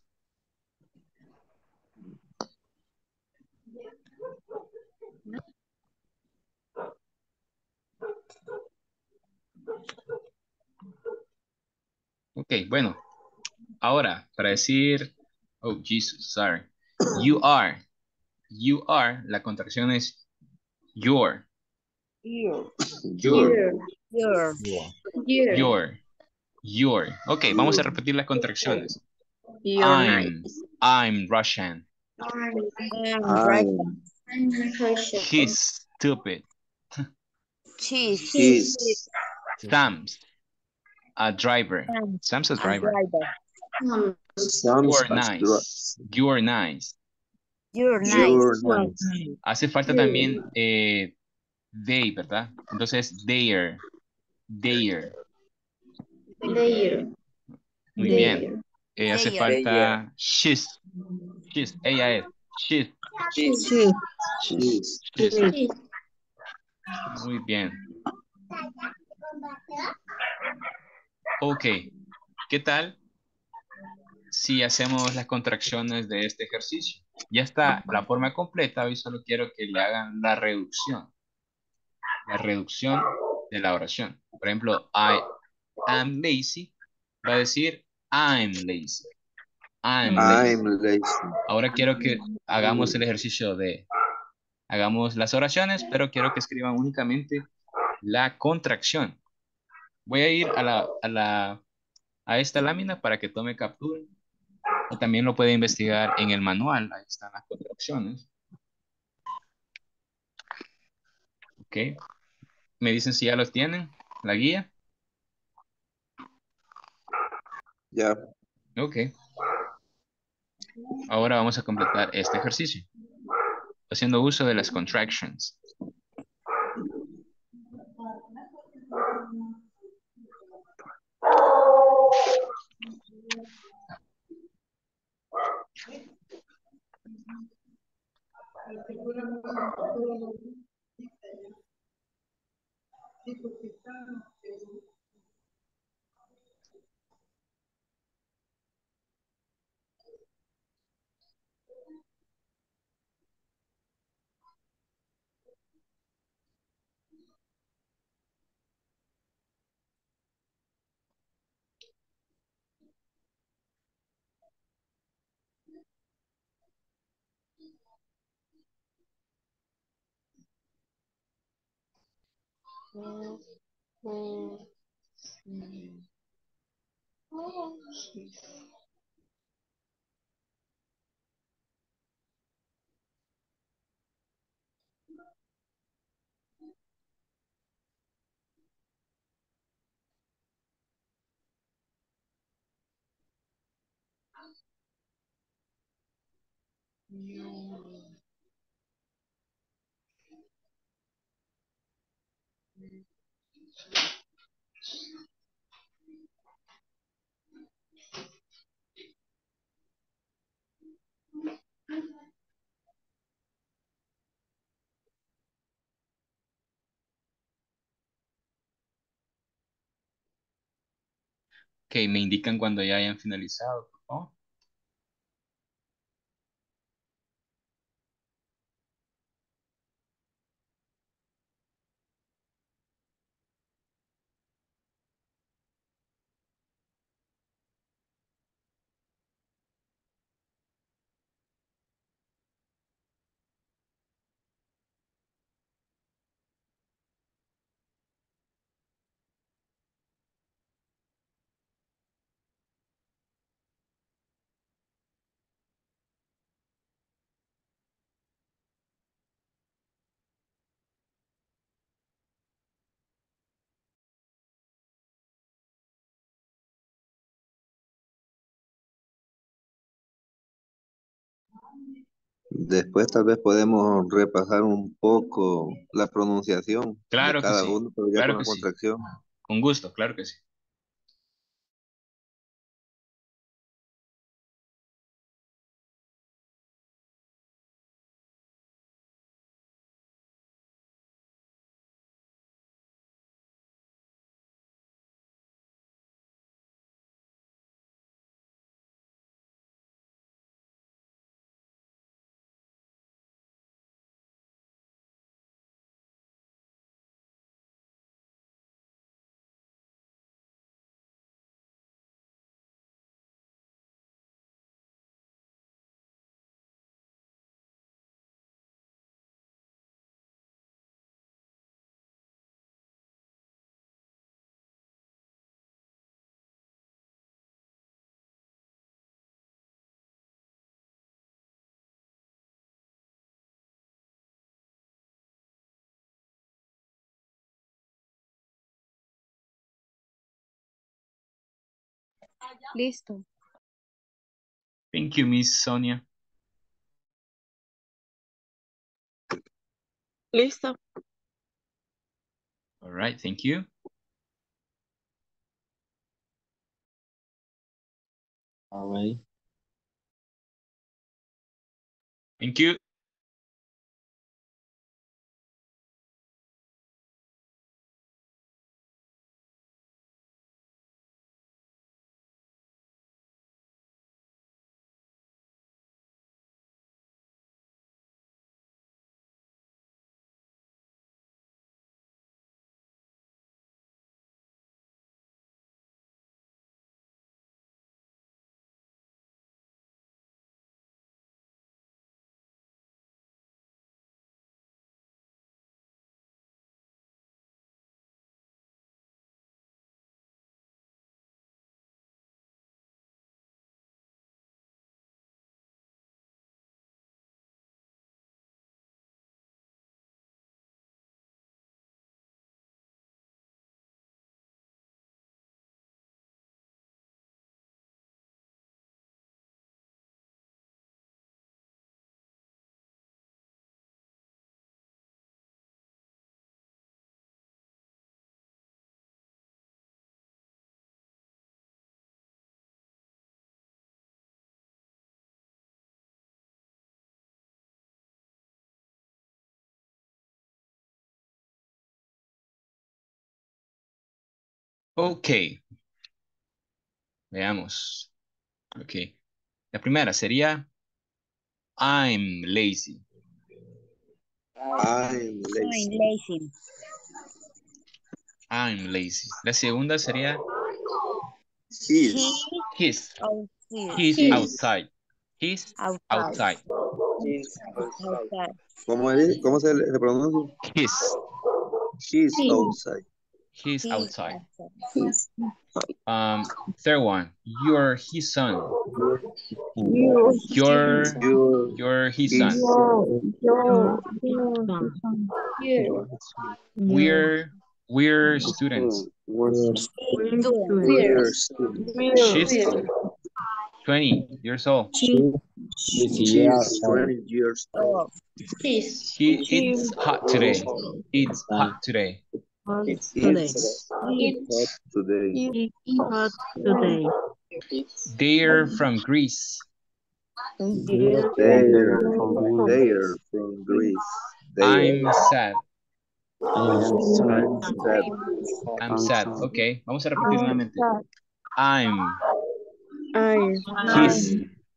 B: Ok, bueno. Ahora, para decir, oh, Jesus, sorry. You are. You are, la contracción es your.
J: Your.
B: Your.
J: Your.
K: Your.
J: Your.
B: Your. Your. Ok, vamos a repetir las contracciones.
F: You're
B: I'm.
F: nice.
B: I'm Russian.
J: And right.
K: I'm.
B: He's stupid.
L: Cheese.
M: She's.
B: Sam's a driver. Sam's a
L: A
B: driver.
L: driver.
K: Sam's
B: You're
K: has
B: nice. You're nice.
L: You're nice.
M: You're nice.
B: Hace falta también eh, they, ¿verdad? Entonces, their. Their.
J: There.
B: Muy bien. Eh, hace
L: Their.
B: falta she's. She's. Ella es. She's.
M: She's.
H: Sí,
M: She's.
B: She's.
H: sí.
B: Muy bien. Ok. ¿Qué tal si hacemos las contracciones de este ejercicio? Ya está la forma completa. Hoy solo quiero que le hagan la reducción. La reducción de la oración. Por ejemplo, I am lazy. Va a decir I'm lazy. I'm lazy.
M: I'm lazy.
B: Ahora quiero que hagamos el ejercicio de... Hagamos las oraciones, pero quiero que escriban únicamente la contracción. Voy a ir a la, a la, a esta lámina para que tome captura. O también lo puede investigar en el manual. Ahí están las contracciones. Ok. Me dicen si ya los tienen, la guía.
M: Ya.
B: Ok. Ahora vamos a completar este ejercicio. Haciendo uso de las contractions. Ok, me indican cuando ya hayan finalizado, por favor.
I: Después tal vez podemos repasar un poco la pronunciación de
B: Claro que
I: cada
B: sí,
I: uno, pero ya
B: claro
I: con
B: que
I: la
B: sí.
I: contracción.
B: Con gusto, claro que sí.
L: Listo.
B: Thank you, Miss Sonia.
F: Listo.
B: All right, thank you.
E: All right.
B: Thank you. Ok, veamos. Ok, la primera sería I'm lazy.
I: I'm
L: I'm
I: lazy.
L: lazy.
B: I'm lazy. La segunda sería
I: He's.
B: he's.
L: Outside.
B: He's
I: He's.
B: outside. He's
L: Outside.
B: outside.
L: Outside.
I: ¿Cómo, es? ¿Cómo se, se pronuncia?
B: He's.
I: He's outside.
B: He's
L: He's
B: outside.
L: outside.
B: Um, third one. You're his son.
C: You,
B: You're
I: You're
B: you're his
I: his
B: son.
I: son.
C: you,
H: Son.
C: you,
B: We're we're students.
K: We're
L: We're
H: We're
L: students.
I: We're
H: students.
I: students.
B: She's twenty years old.
H: She,
I: She's twenty years old.
C: He's,
B: He it's hot today. It's hot today.
H: hot
I: It's
H: today.
I: hot today.
H: It's hot today.
B: They're from Greece.
H: They're
I: They're,
K: from
I: they're from Greece. They
B: I'm
I: are.
B: sad.
I: I'm sad.
B: I'm sad. Okay, vamos a repetir nuevamente. I'm
F: I.
B: his.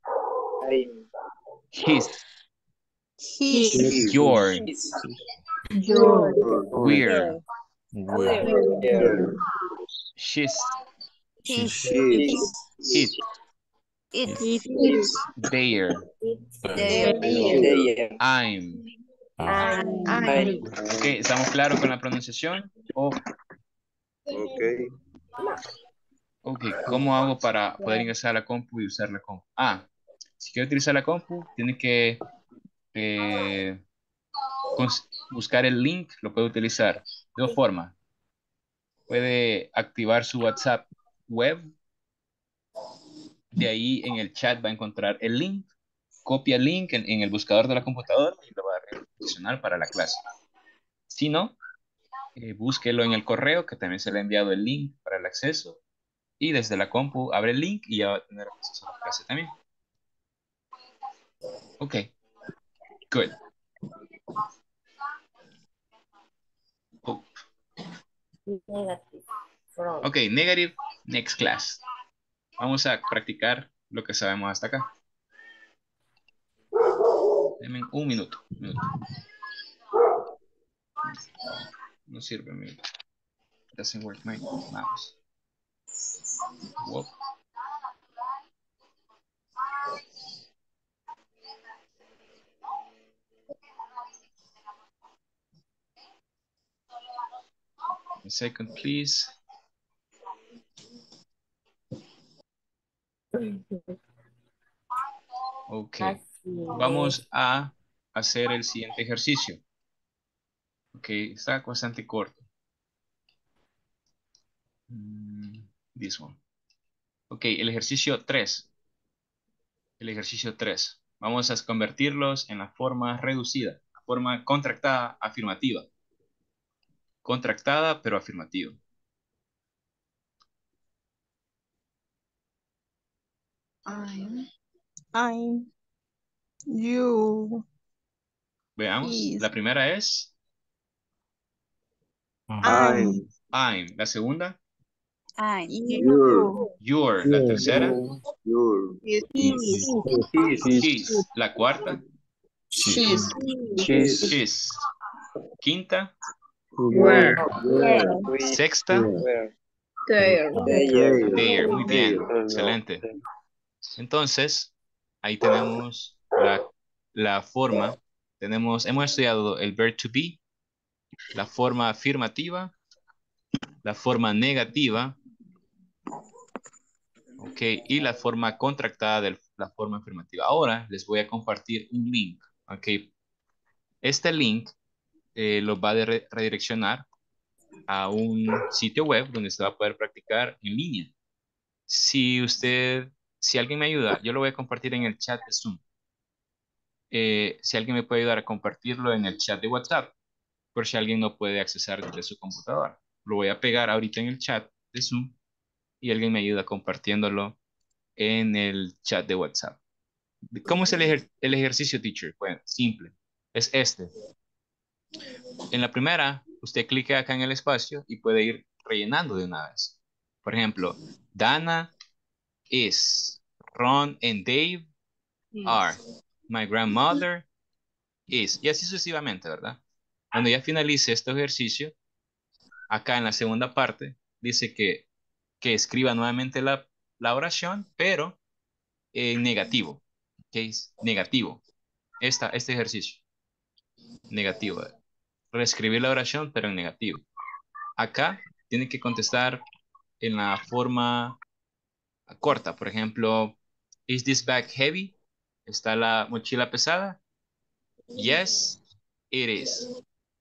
B: His.
H: He's
I: He's.
B: Your.
H: your
B: We're.
I: We're.
B: She's.
L: She's.
I: She's.
B: It.
L: It's.
H: It's
B: There.
L: They.
B: I'm.
L: I.
B: Ok, ¿estamos claros con la pronunciación? O,
I: Ok.
B: ok, ¿cómo hago para poder ingresar a la compu y usar la compu? Ah, si quiero utilizar la compu, tiene que eh, cons- buscar el link, lo puede utilizar de dos formas. Puede activar su WhatsApp web, de ahí en el chat va a encontrar el link, copia el link en, en el buscador de la computadora y lo va a redireccionar para la clase. Si no, eh, búsquelo en el correo, que también se le ha enviado el link para el acceso, y desde la compu abre el link y ya va a tener acceso a la clase también. Ok, good. Oh,
C: Negative. From.
B: ok, negative, next class. Vamos a practicar lo que sabemos hasta acá. Denme un minuto, un minuto. No sirve mi... Doesn't work my mouse. Whoop. A second, please. Ok. Vamos a hacer el siguiente ejercicio. Ok, está bastante corto. Mm, this one. Ok, el ejercicio tres. El ejercicio tres. Vamos a convertirlos en la forma reducida, la forma contractada afirmativa. Contractada pero afirmativa.
F: I'm, I'm, you,
B: Veamos.
F: is,
B: La primera es
F: I'm,
I: I'm,
B: I'm. La segunda,
L: I'm,
I: your,
F: you,
B: your. La tercera,
I: your,
F: is,
K: His.
I: his,
K: His.
B: his. La cuarta,
F: she's,
K: His.
B: his. Quinta,
F: where,
K: Where.
I: where,
B: sexta,
K: Where.
F: there,
I: there,
B: there. Muy bien.
I: there.
B: Excelente. Entonces, ahí tenemos la, la forma. Tenemos, hemos estudiado el verb to be, la forma afirmativa, la forma negativa, ok, y la forma contractada de la forma afirmativa. Ahora les voy a compartir un link, ok. Este link eh, los va a re- redireccionar a un sitio web donde usted va a poder practicar en línea. Si usted, si alguien me ayuda, yo lo voy a compartir en el chat de Zoom. Eh, si alguien me puede ayudar a compartirlo en el chat de WhatsApp, por si alguien no puede accesar desde su computadora. Lo voy a pegar ahorita en el chat de Zoom y alguien me ayuda compartiéndolo en el chat de WhatsApp. ¿Cómo es el, ejer- el ejercicio, teacher? Bueno, simple. Es este. En la primera, usted clica acá en el espacio y puede ir rellenando de una vez. Por ejemplo, Dana is, Ron and Dave are, my grandmother is, y así sucesivamente, ¿verdad? Cuando ya finalice este ejercicio, acá en la segunda parte, dice que, que escriba nuevamente la, la oración, pero en negativo. ¿Qué es? Negativo. Esta, este ejercicio. Negativo. Reescribir la oración, pero en negativo. Acá tiene que contestar en la forma corta. Por ejemplo, ¿is this bag heavy? ¿Está la mochila pesada? Yes, it is.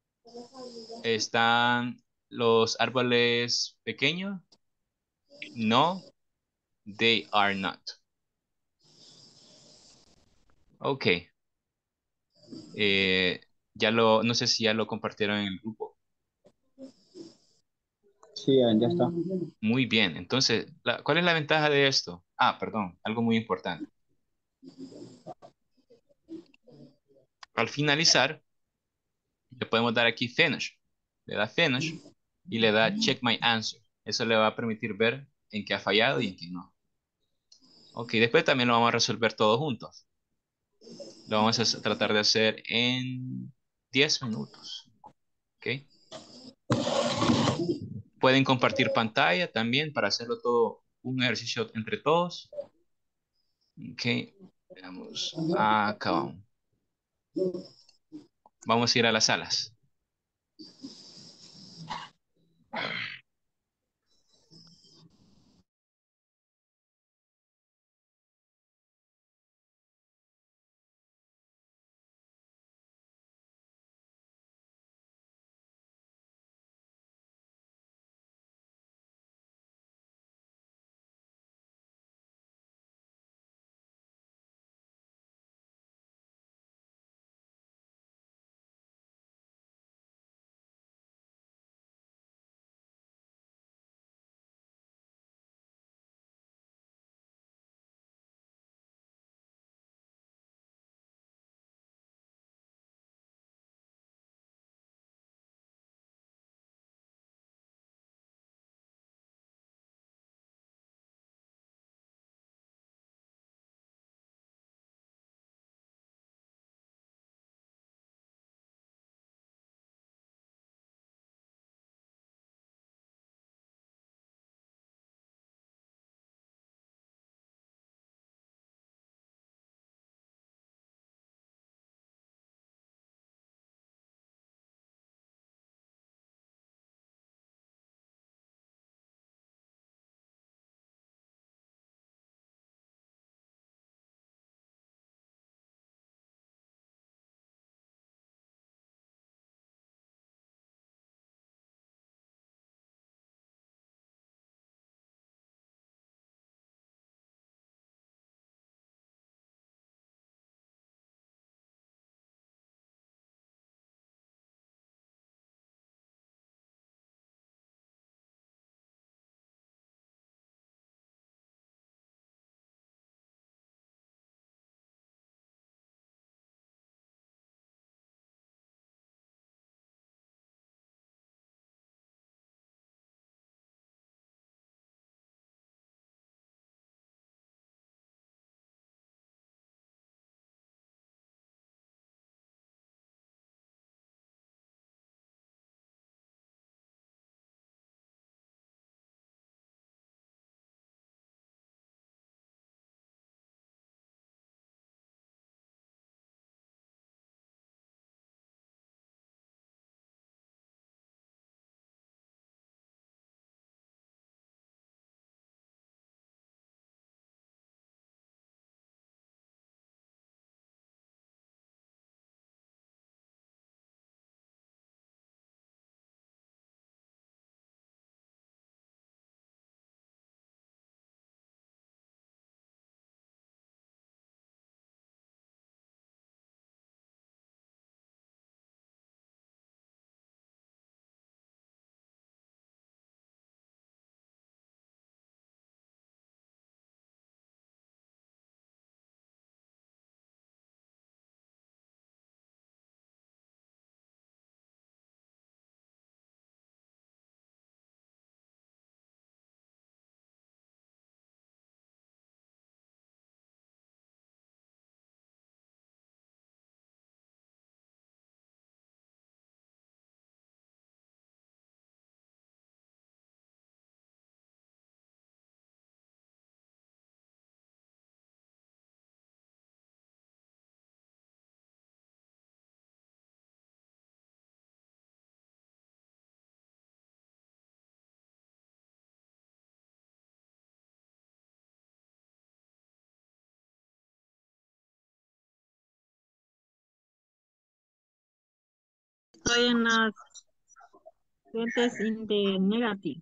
B: ¿Están los árboles pequeños? No, they are not. Ok. Eh, ya lo, no sé si ya lo compartieron en el grupo.
E: Sí, ya ya está.
B: Muy bien. Entonces, la- ¿cuál es la ventaja de esto? Ah, perdón, algo muy importante. Al finalizar, le podemos dar aquí finish. Le da finish y le da check my answer. Eso le va a permitir ver en qué ha fallado y en qué no. Ok, después también lo vamos a resolver todos juntos. Lo vamos a hacer- tratar de hacer en diez minutos. Ok. Pueden compartir pantalla también para hacerlo todo un ejercicio entre todos. Ok. Veamos. Acá vamos. Vamos a ir a las salas.
H: estoy en las fuentes in the negative.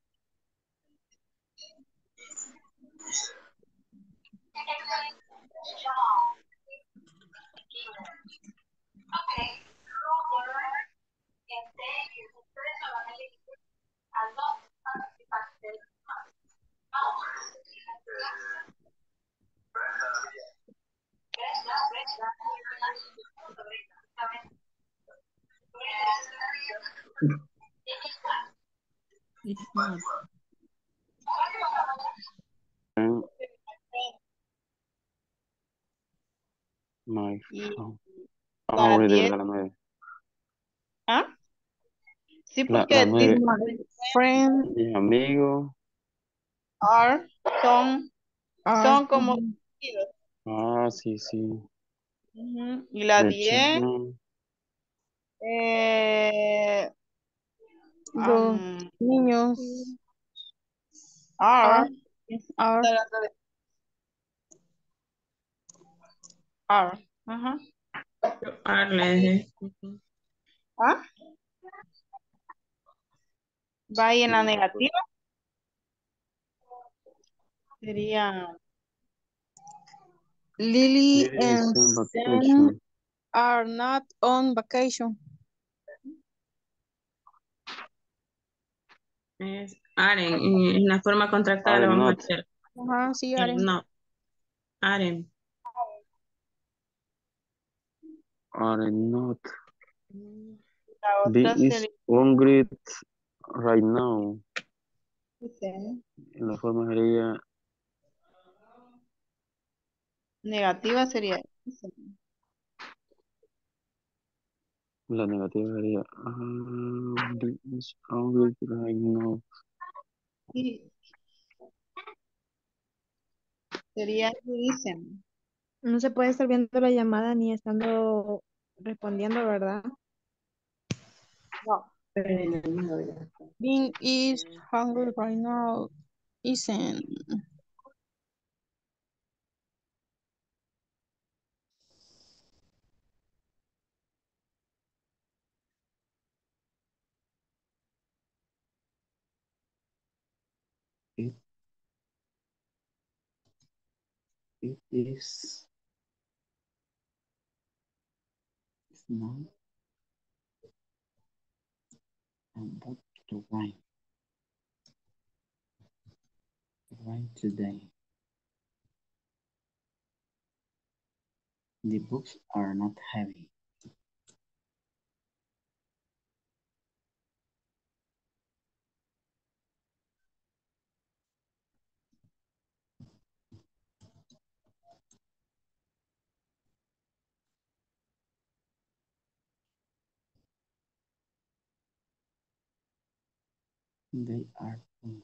H: It's not.
K: My
G: Y
K: phone.
G: la
K: Ah, ahorita
G: diez.
K: llega la nueve.
G: ¿Ah? Sí,
K: La,
G: porque
K: la
G: dice
K: nueve.
G: friend
K: Mis amigos.
G: are, son,
D: Are.
G: son como
D: Ujú.
G: conocidos.
K: Ah, sí, sí.
G: Ujú. Y la
K: The
G: diez,
K: children.
G: eh,
D: Los
G: um,
D: niños
G: are,
D: are. Are.
G: está hablando de are. Ajá.
F: Are, le dejé.
G: ¿Ah? Va ahí en la
K: Sí,
G: negativa. Sería
D: Lily
K: Lily is
D: and
K: on
D: Sam
K: vacation.
D: are not on vacation.
F: Es aren. Y en la forma contractada
K: Are
F: la vamos a
K: not.
F: hacer.
D: Ajá, sí,
F: El
D: Aren.
F: no. Aren.
K: Are not.
G: la
K: B
G: otra
K: is
G: sería
K: hungry right now.
G: dice,
K: La forma sería.
G: negativa sería
K: La negativa sería. Ah, B is hungry right now.
G: y sería dicen.
H: No se puede estar viendo la llamada ni estando respondiendo, ¿verdad?
G: No.
D: Being is hungry right now. Isn't.
E: It, it is it's not about to rain. Rain today. The books are not heavy. They are full.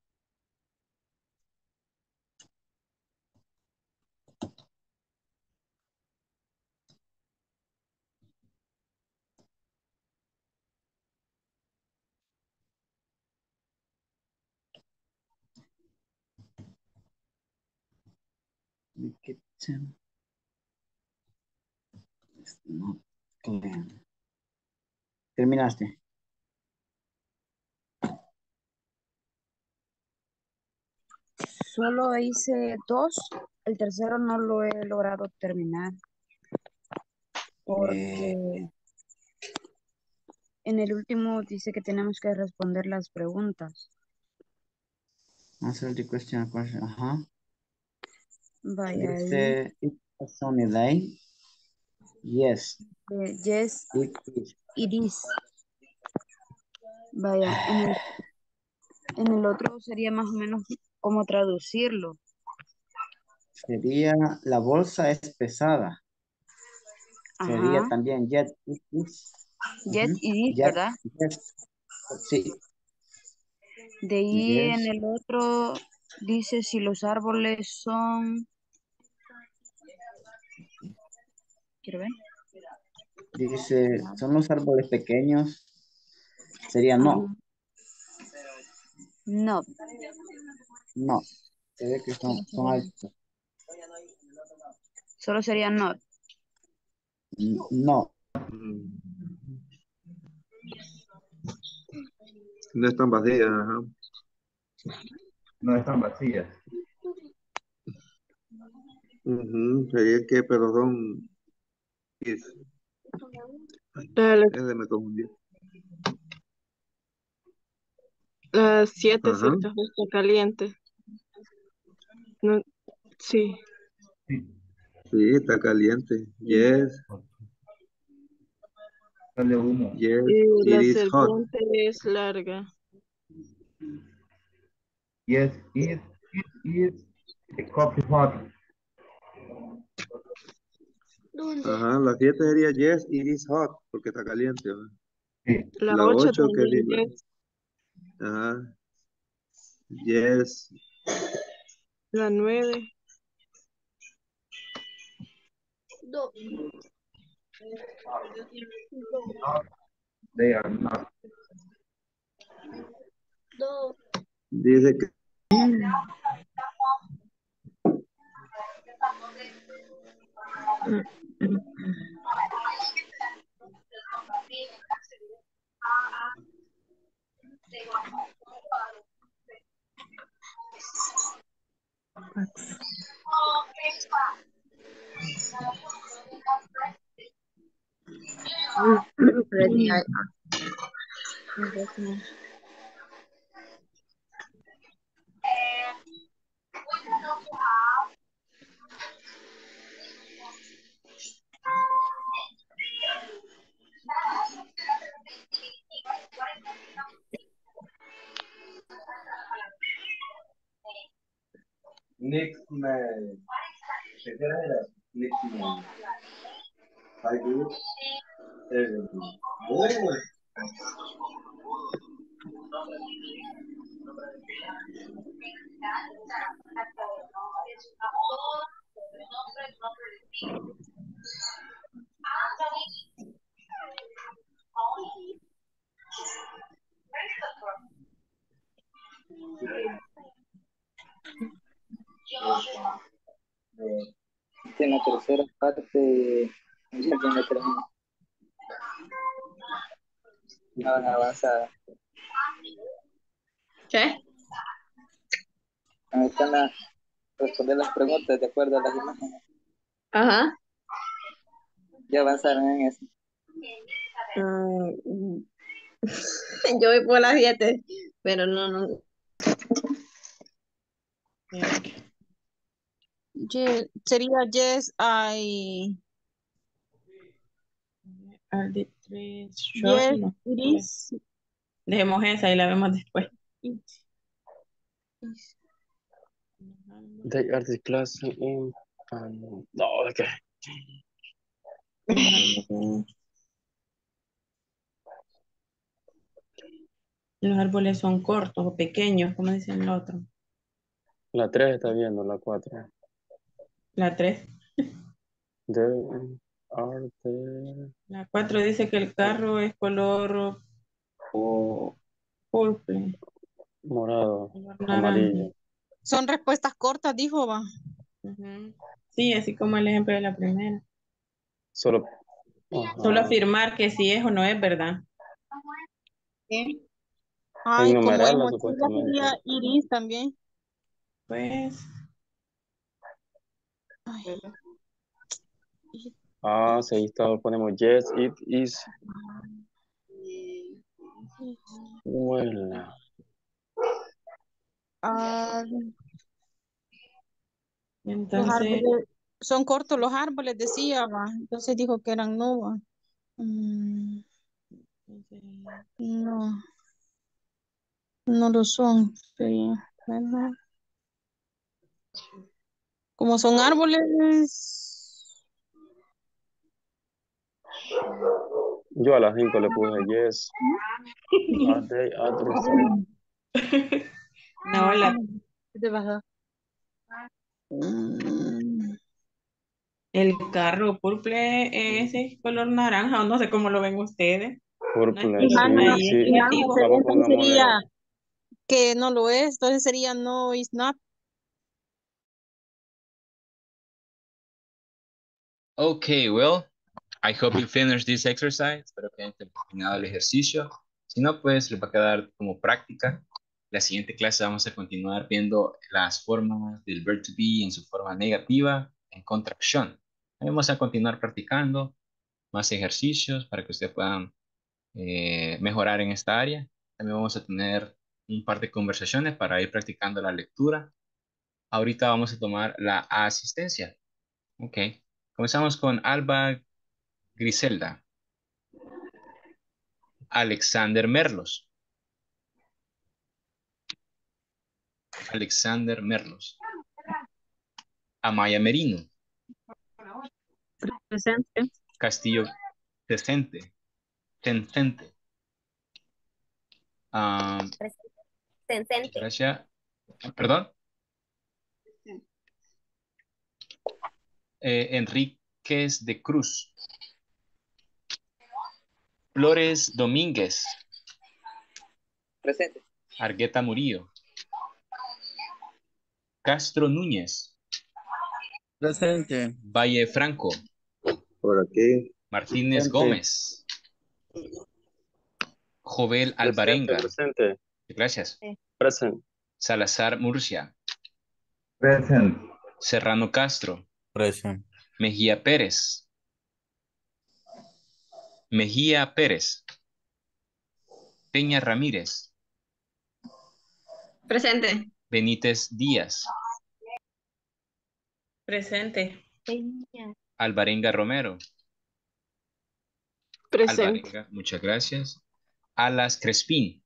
E: The kitchen is not clean. ¿Terminaste?
L: Solo hice dos. El tercero no lo he logrado terminar
E: Eh,
L: porque en el último dice que tenemos que responder las preguntas.
E: answer the question. question. Ajá.
L: Vaya ahí.
E: Dice, it's a sunny day. Yes,
L: eh, yes,
E: it is.
L: it is. Vaya, en el, en el otro sería más o menos como traducirlo.
E: Sería, la bolsa es pesada. Sería
L: Ajá.
E: también, yet it is.
L: Yes,
E: Ujú.
L: it is,
E: Yet,
L: ¿verdad?
E: yes. Sí.
L: De ahí en
E: Yes.
L: el otro dice si los árboles son... Quiero ver.
E: Dice, son los árboles pequeños. Sería no.
L: Ajá. No.
E: No. Se ve que son, son altos.
L: Solo sería not.
E: No.
I: No están vacías, ajá.
M: No están vacías.
I: Ujú, sería que, pero son is.
F: La, la,
I: Ese me confundió.
F: la siete sí
I: Ajá.
F: está justo caliente. No, sí.
I: Sí, está caliente. Yes,
M: Sale humo.
I: yes,
F: Y
I: it
F: la
I: is hot.
F: serpiente es larga.
M: Yes, it, it is a coffee hot.
I: Ajá, la siete sería yes, it is hot, porque está caliente. ¿Va?
M: Sí.
F: La
I: La
F: ocho
I: ocho que
F: también
I: diga.
F: es.
I: Ajá, yes,
F: La nueve.
M: They are not.
I: dice que
C: Ready, I
I: Next man. ¿Qué era? Next man. I do everything. Oh.
N: En la tercera parte ya tiene terminado. No van avanzada.
F: ¿Qué?
N: Ahí están a responder las preguntas de acuerdo a las imágenes.
F: Ajá.
N: Ya avanzaron en eso.
F: Mm, yo voy por las siete, pero no, no.
D: Ye- sería yes, I.
F: Al de tres, short,
D: Yes,
F: no.
D: it is.
F: Dejemos esa y la vemos después.
D: It is.
K: They are discussing in... Um, no, okay.
F: Los árboles son cortos o pequeños, como dice el otro.
K: La tres está viendo, la cuatro.
F: La tres.
K: They are the...
F: La cuatro dice que el carro es color pu- purple,
K: morado,
F: color naranja.
K: amarillo.
D: Son respuestas cortas, dijo, va.
F: Ujú. Sí, así como el ejemplo de la primera.
K: Solo...
F: Solo
K: Ajá.
F: afirmar que si es o no es verdad.
G: ¿Sí?
D: Ay, como
K: Enumerarla
D: emotiva sería
K: supuestamente.
D: iris también.
F: Pues,
D: Ay,
K: Ah, sí, ahí está, ponemos yes, it is. Well,
D: ah, los
F: entonces,
D: árboles, son cortos los árboles, decía, va. Entonces dijo que eran no, va. Mm, no, no lo son. Sería, ¿verdad? Como son árboles.
K: yo a las cinco le puse yes. Are they addressing?
F: no, la,
D: ¿Qué te pasa? Mm,
F: el carro purple es ese color naranja, o no sé cómo lo ven ustedes. No es
K: Purple,
F: color,
K: sí,
D: Hannah,
F: ahí es
K: sí.
D: Hannah,
F: negativo.
D: pero
K: Vamos,
D: entonces
K: pongámosle.
D: sería que no lo es, entonces sería no is not.
B: Okay, well, I hope you finish this exercise. Espero que hayan terminado el ejercicio. Si no, pues les va a quedar como práctica. La siguiente clase vamos a continuar viendo las formas del verb to be en su forma negativa, en contracción. Vamos a continuar practicando más ejercicios para que ustedes puedan eh, mejorar en esta área. También vamos a tener un par de conversaciones para ir practicando la lectura. Ahorita vamos a tomar la asistencia. Ok. Comenzamos con Alba Griselda. Alexander Merlos. Alexander Merlos. Amaya Merino.
H: Presente.
B: Castillo Tecente. Tencente. Ah,
C: Presente.
B: gracias. Perdón. Eh, Enríquez de Cruz. Flores Domínguez.
N: Presente.
B: Argueta Murillo. Castro Núñez.
O: Presente.
B: Valle Franco.
I: Por aquí.
B: Martínez
E: Presente.
B: Gómez. Jovel
K: Presente,
B: Alvarenga.
K: presente.
B: Gracias.
K: Present.
B: Salazar Murcia.
M: Present.
B: Serrano Castro.
O: Presente.
B: Mejía Pérez. Mejía Pérez. Peña Ramírez.
F: Presente.
B: Benítez Díaz.
F: Presente.
J: Peña.
B: Alvarenga Romero.
F: Presente.
B: Alvarenga, muchas gracias. Alas Crespín.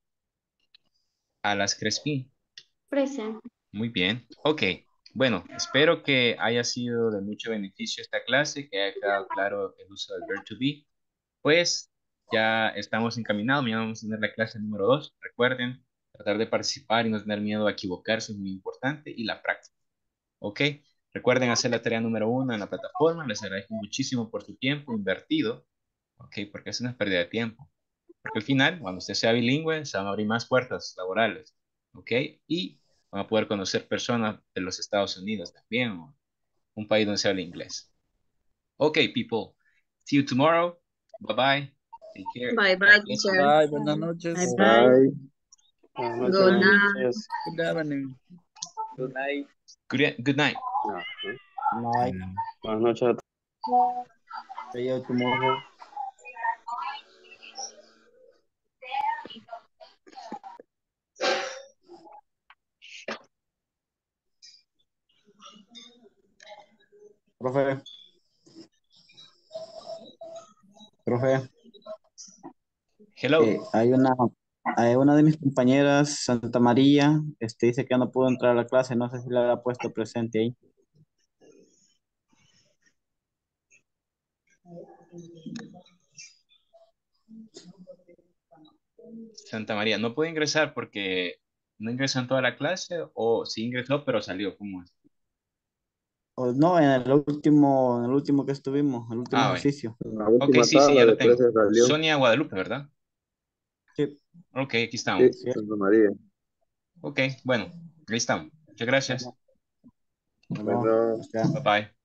B: Alas Crespín.
J: Presente.
B: Muy bien. Ok. Bueno, espero que haya sido de mucho beneficio esta clase, que haya quedado claro el uso del verb to be. Pues ya estamos encaminados. Mañana vamos a tener la clase número dos. Recuerden, tratar de participar y no tener miedo a equivocarse es muy importante. Y la práctica. Ok. Recuerden hacer la tarea número uno en la plataforma. Les agradezco muchísimo por su tiempo invertido. Ok, porque eso no es pérdida de tiempo. Porque al final, cuando usted sea bilingüe, se van a abrir más puertas laborales. Ok. Y van a poder conocer personas de los Estados Unidos también, o un país donde se habla inglés. Ok, people. See you tomorrow. Bye bye. Take care.
F: Bye
B: God
F: bye,
B: bless you.
F: teacher.
O: Bye, buenas
H: Bye
O: noches.
H: bye.
I: Bye.
K: Buenas noches,
F: Good
K: buenas
F: night.
K: noches.
O: Good evening.
N: Good night.
B: Good, good night.
K: Ajá.
E: Night.
K: Buenas noches a todos.
E: See you tomorrow. Profe. Profe.
B: Hello.
E: Eh, hay una, hay una de mis compañeras, Santa María, este, dice que no pudo entrar a la clase, no sé si la habrá puesto presente ahí.
B: Santa María, no puede ingresar porque no ingresó en toda la clase o sí ingresó pero salió. ¿Cómo es?
E: O no, en el último, en el último que estuvimos, el último
B: Ah, bueno.
E: ejercicio.
I: La
B: Ok,
I: última
B: sí, sí,
I: tabla
B: ya lo
I: después
B: tengo.
I: se salió.
B: Sonia Guadalupe, ¿verdad?
E: Sí.
B: Ok, aquí
I: Sí,
B: estamos.
I: Santa María.
B: Ok, bueno, ahí estamos. Muchas gracias.
E: Bueno,
I: Bueno.
E: hasta-
B: Bye bye.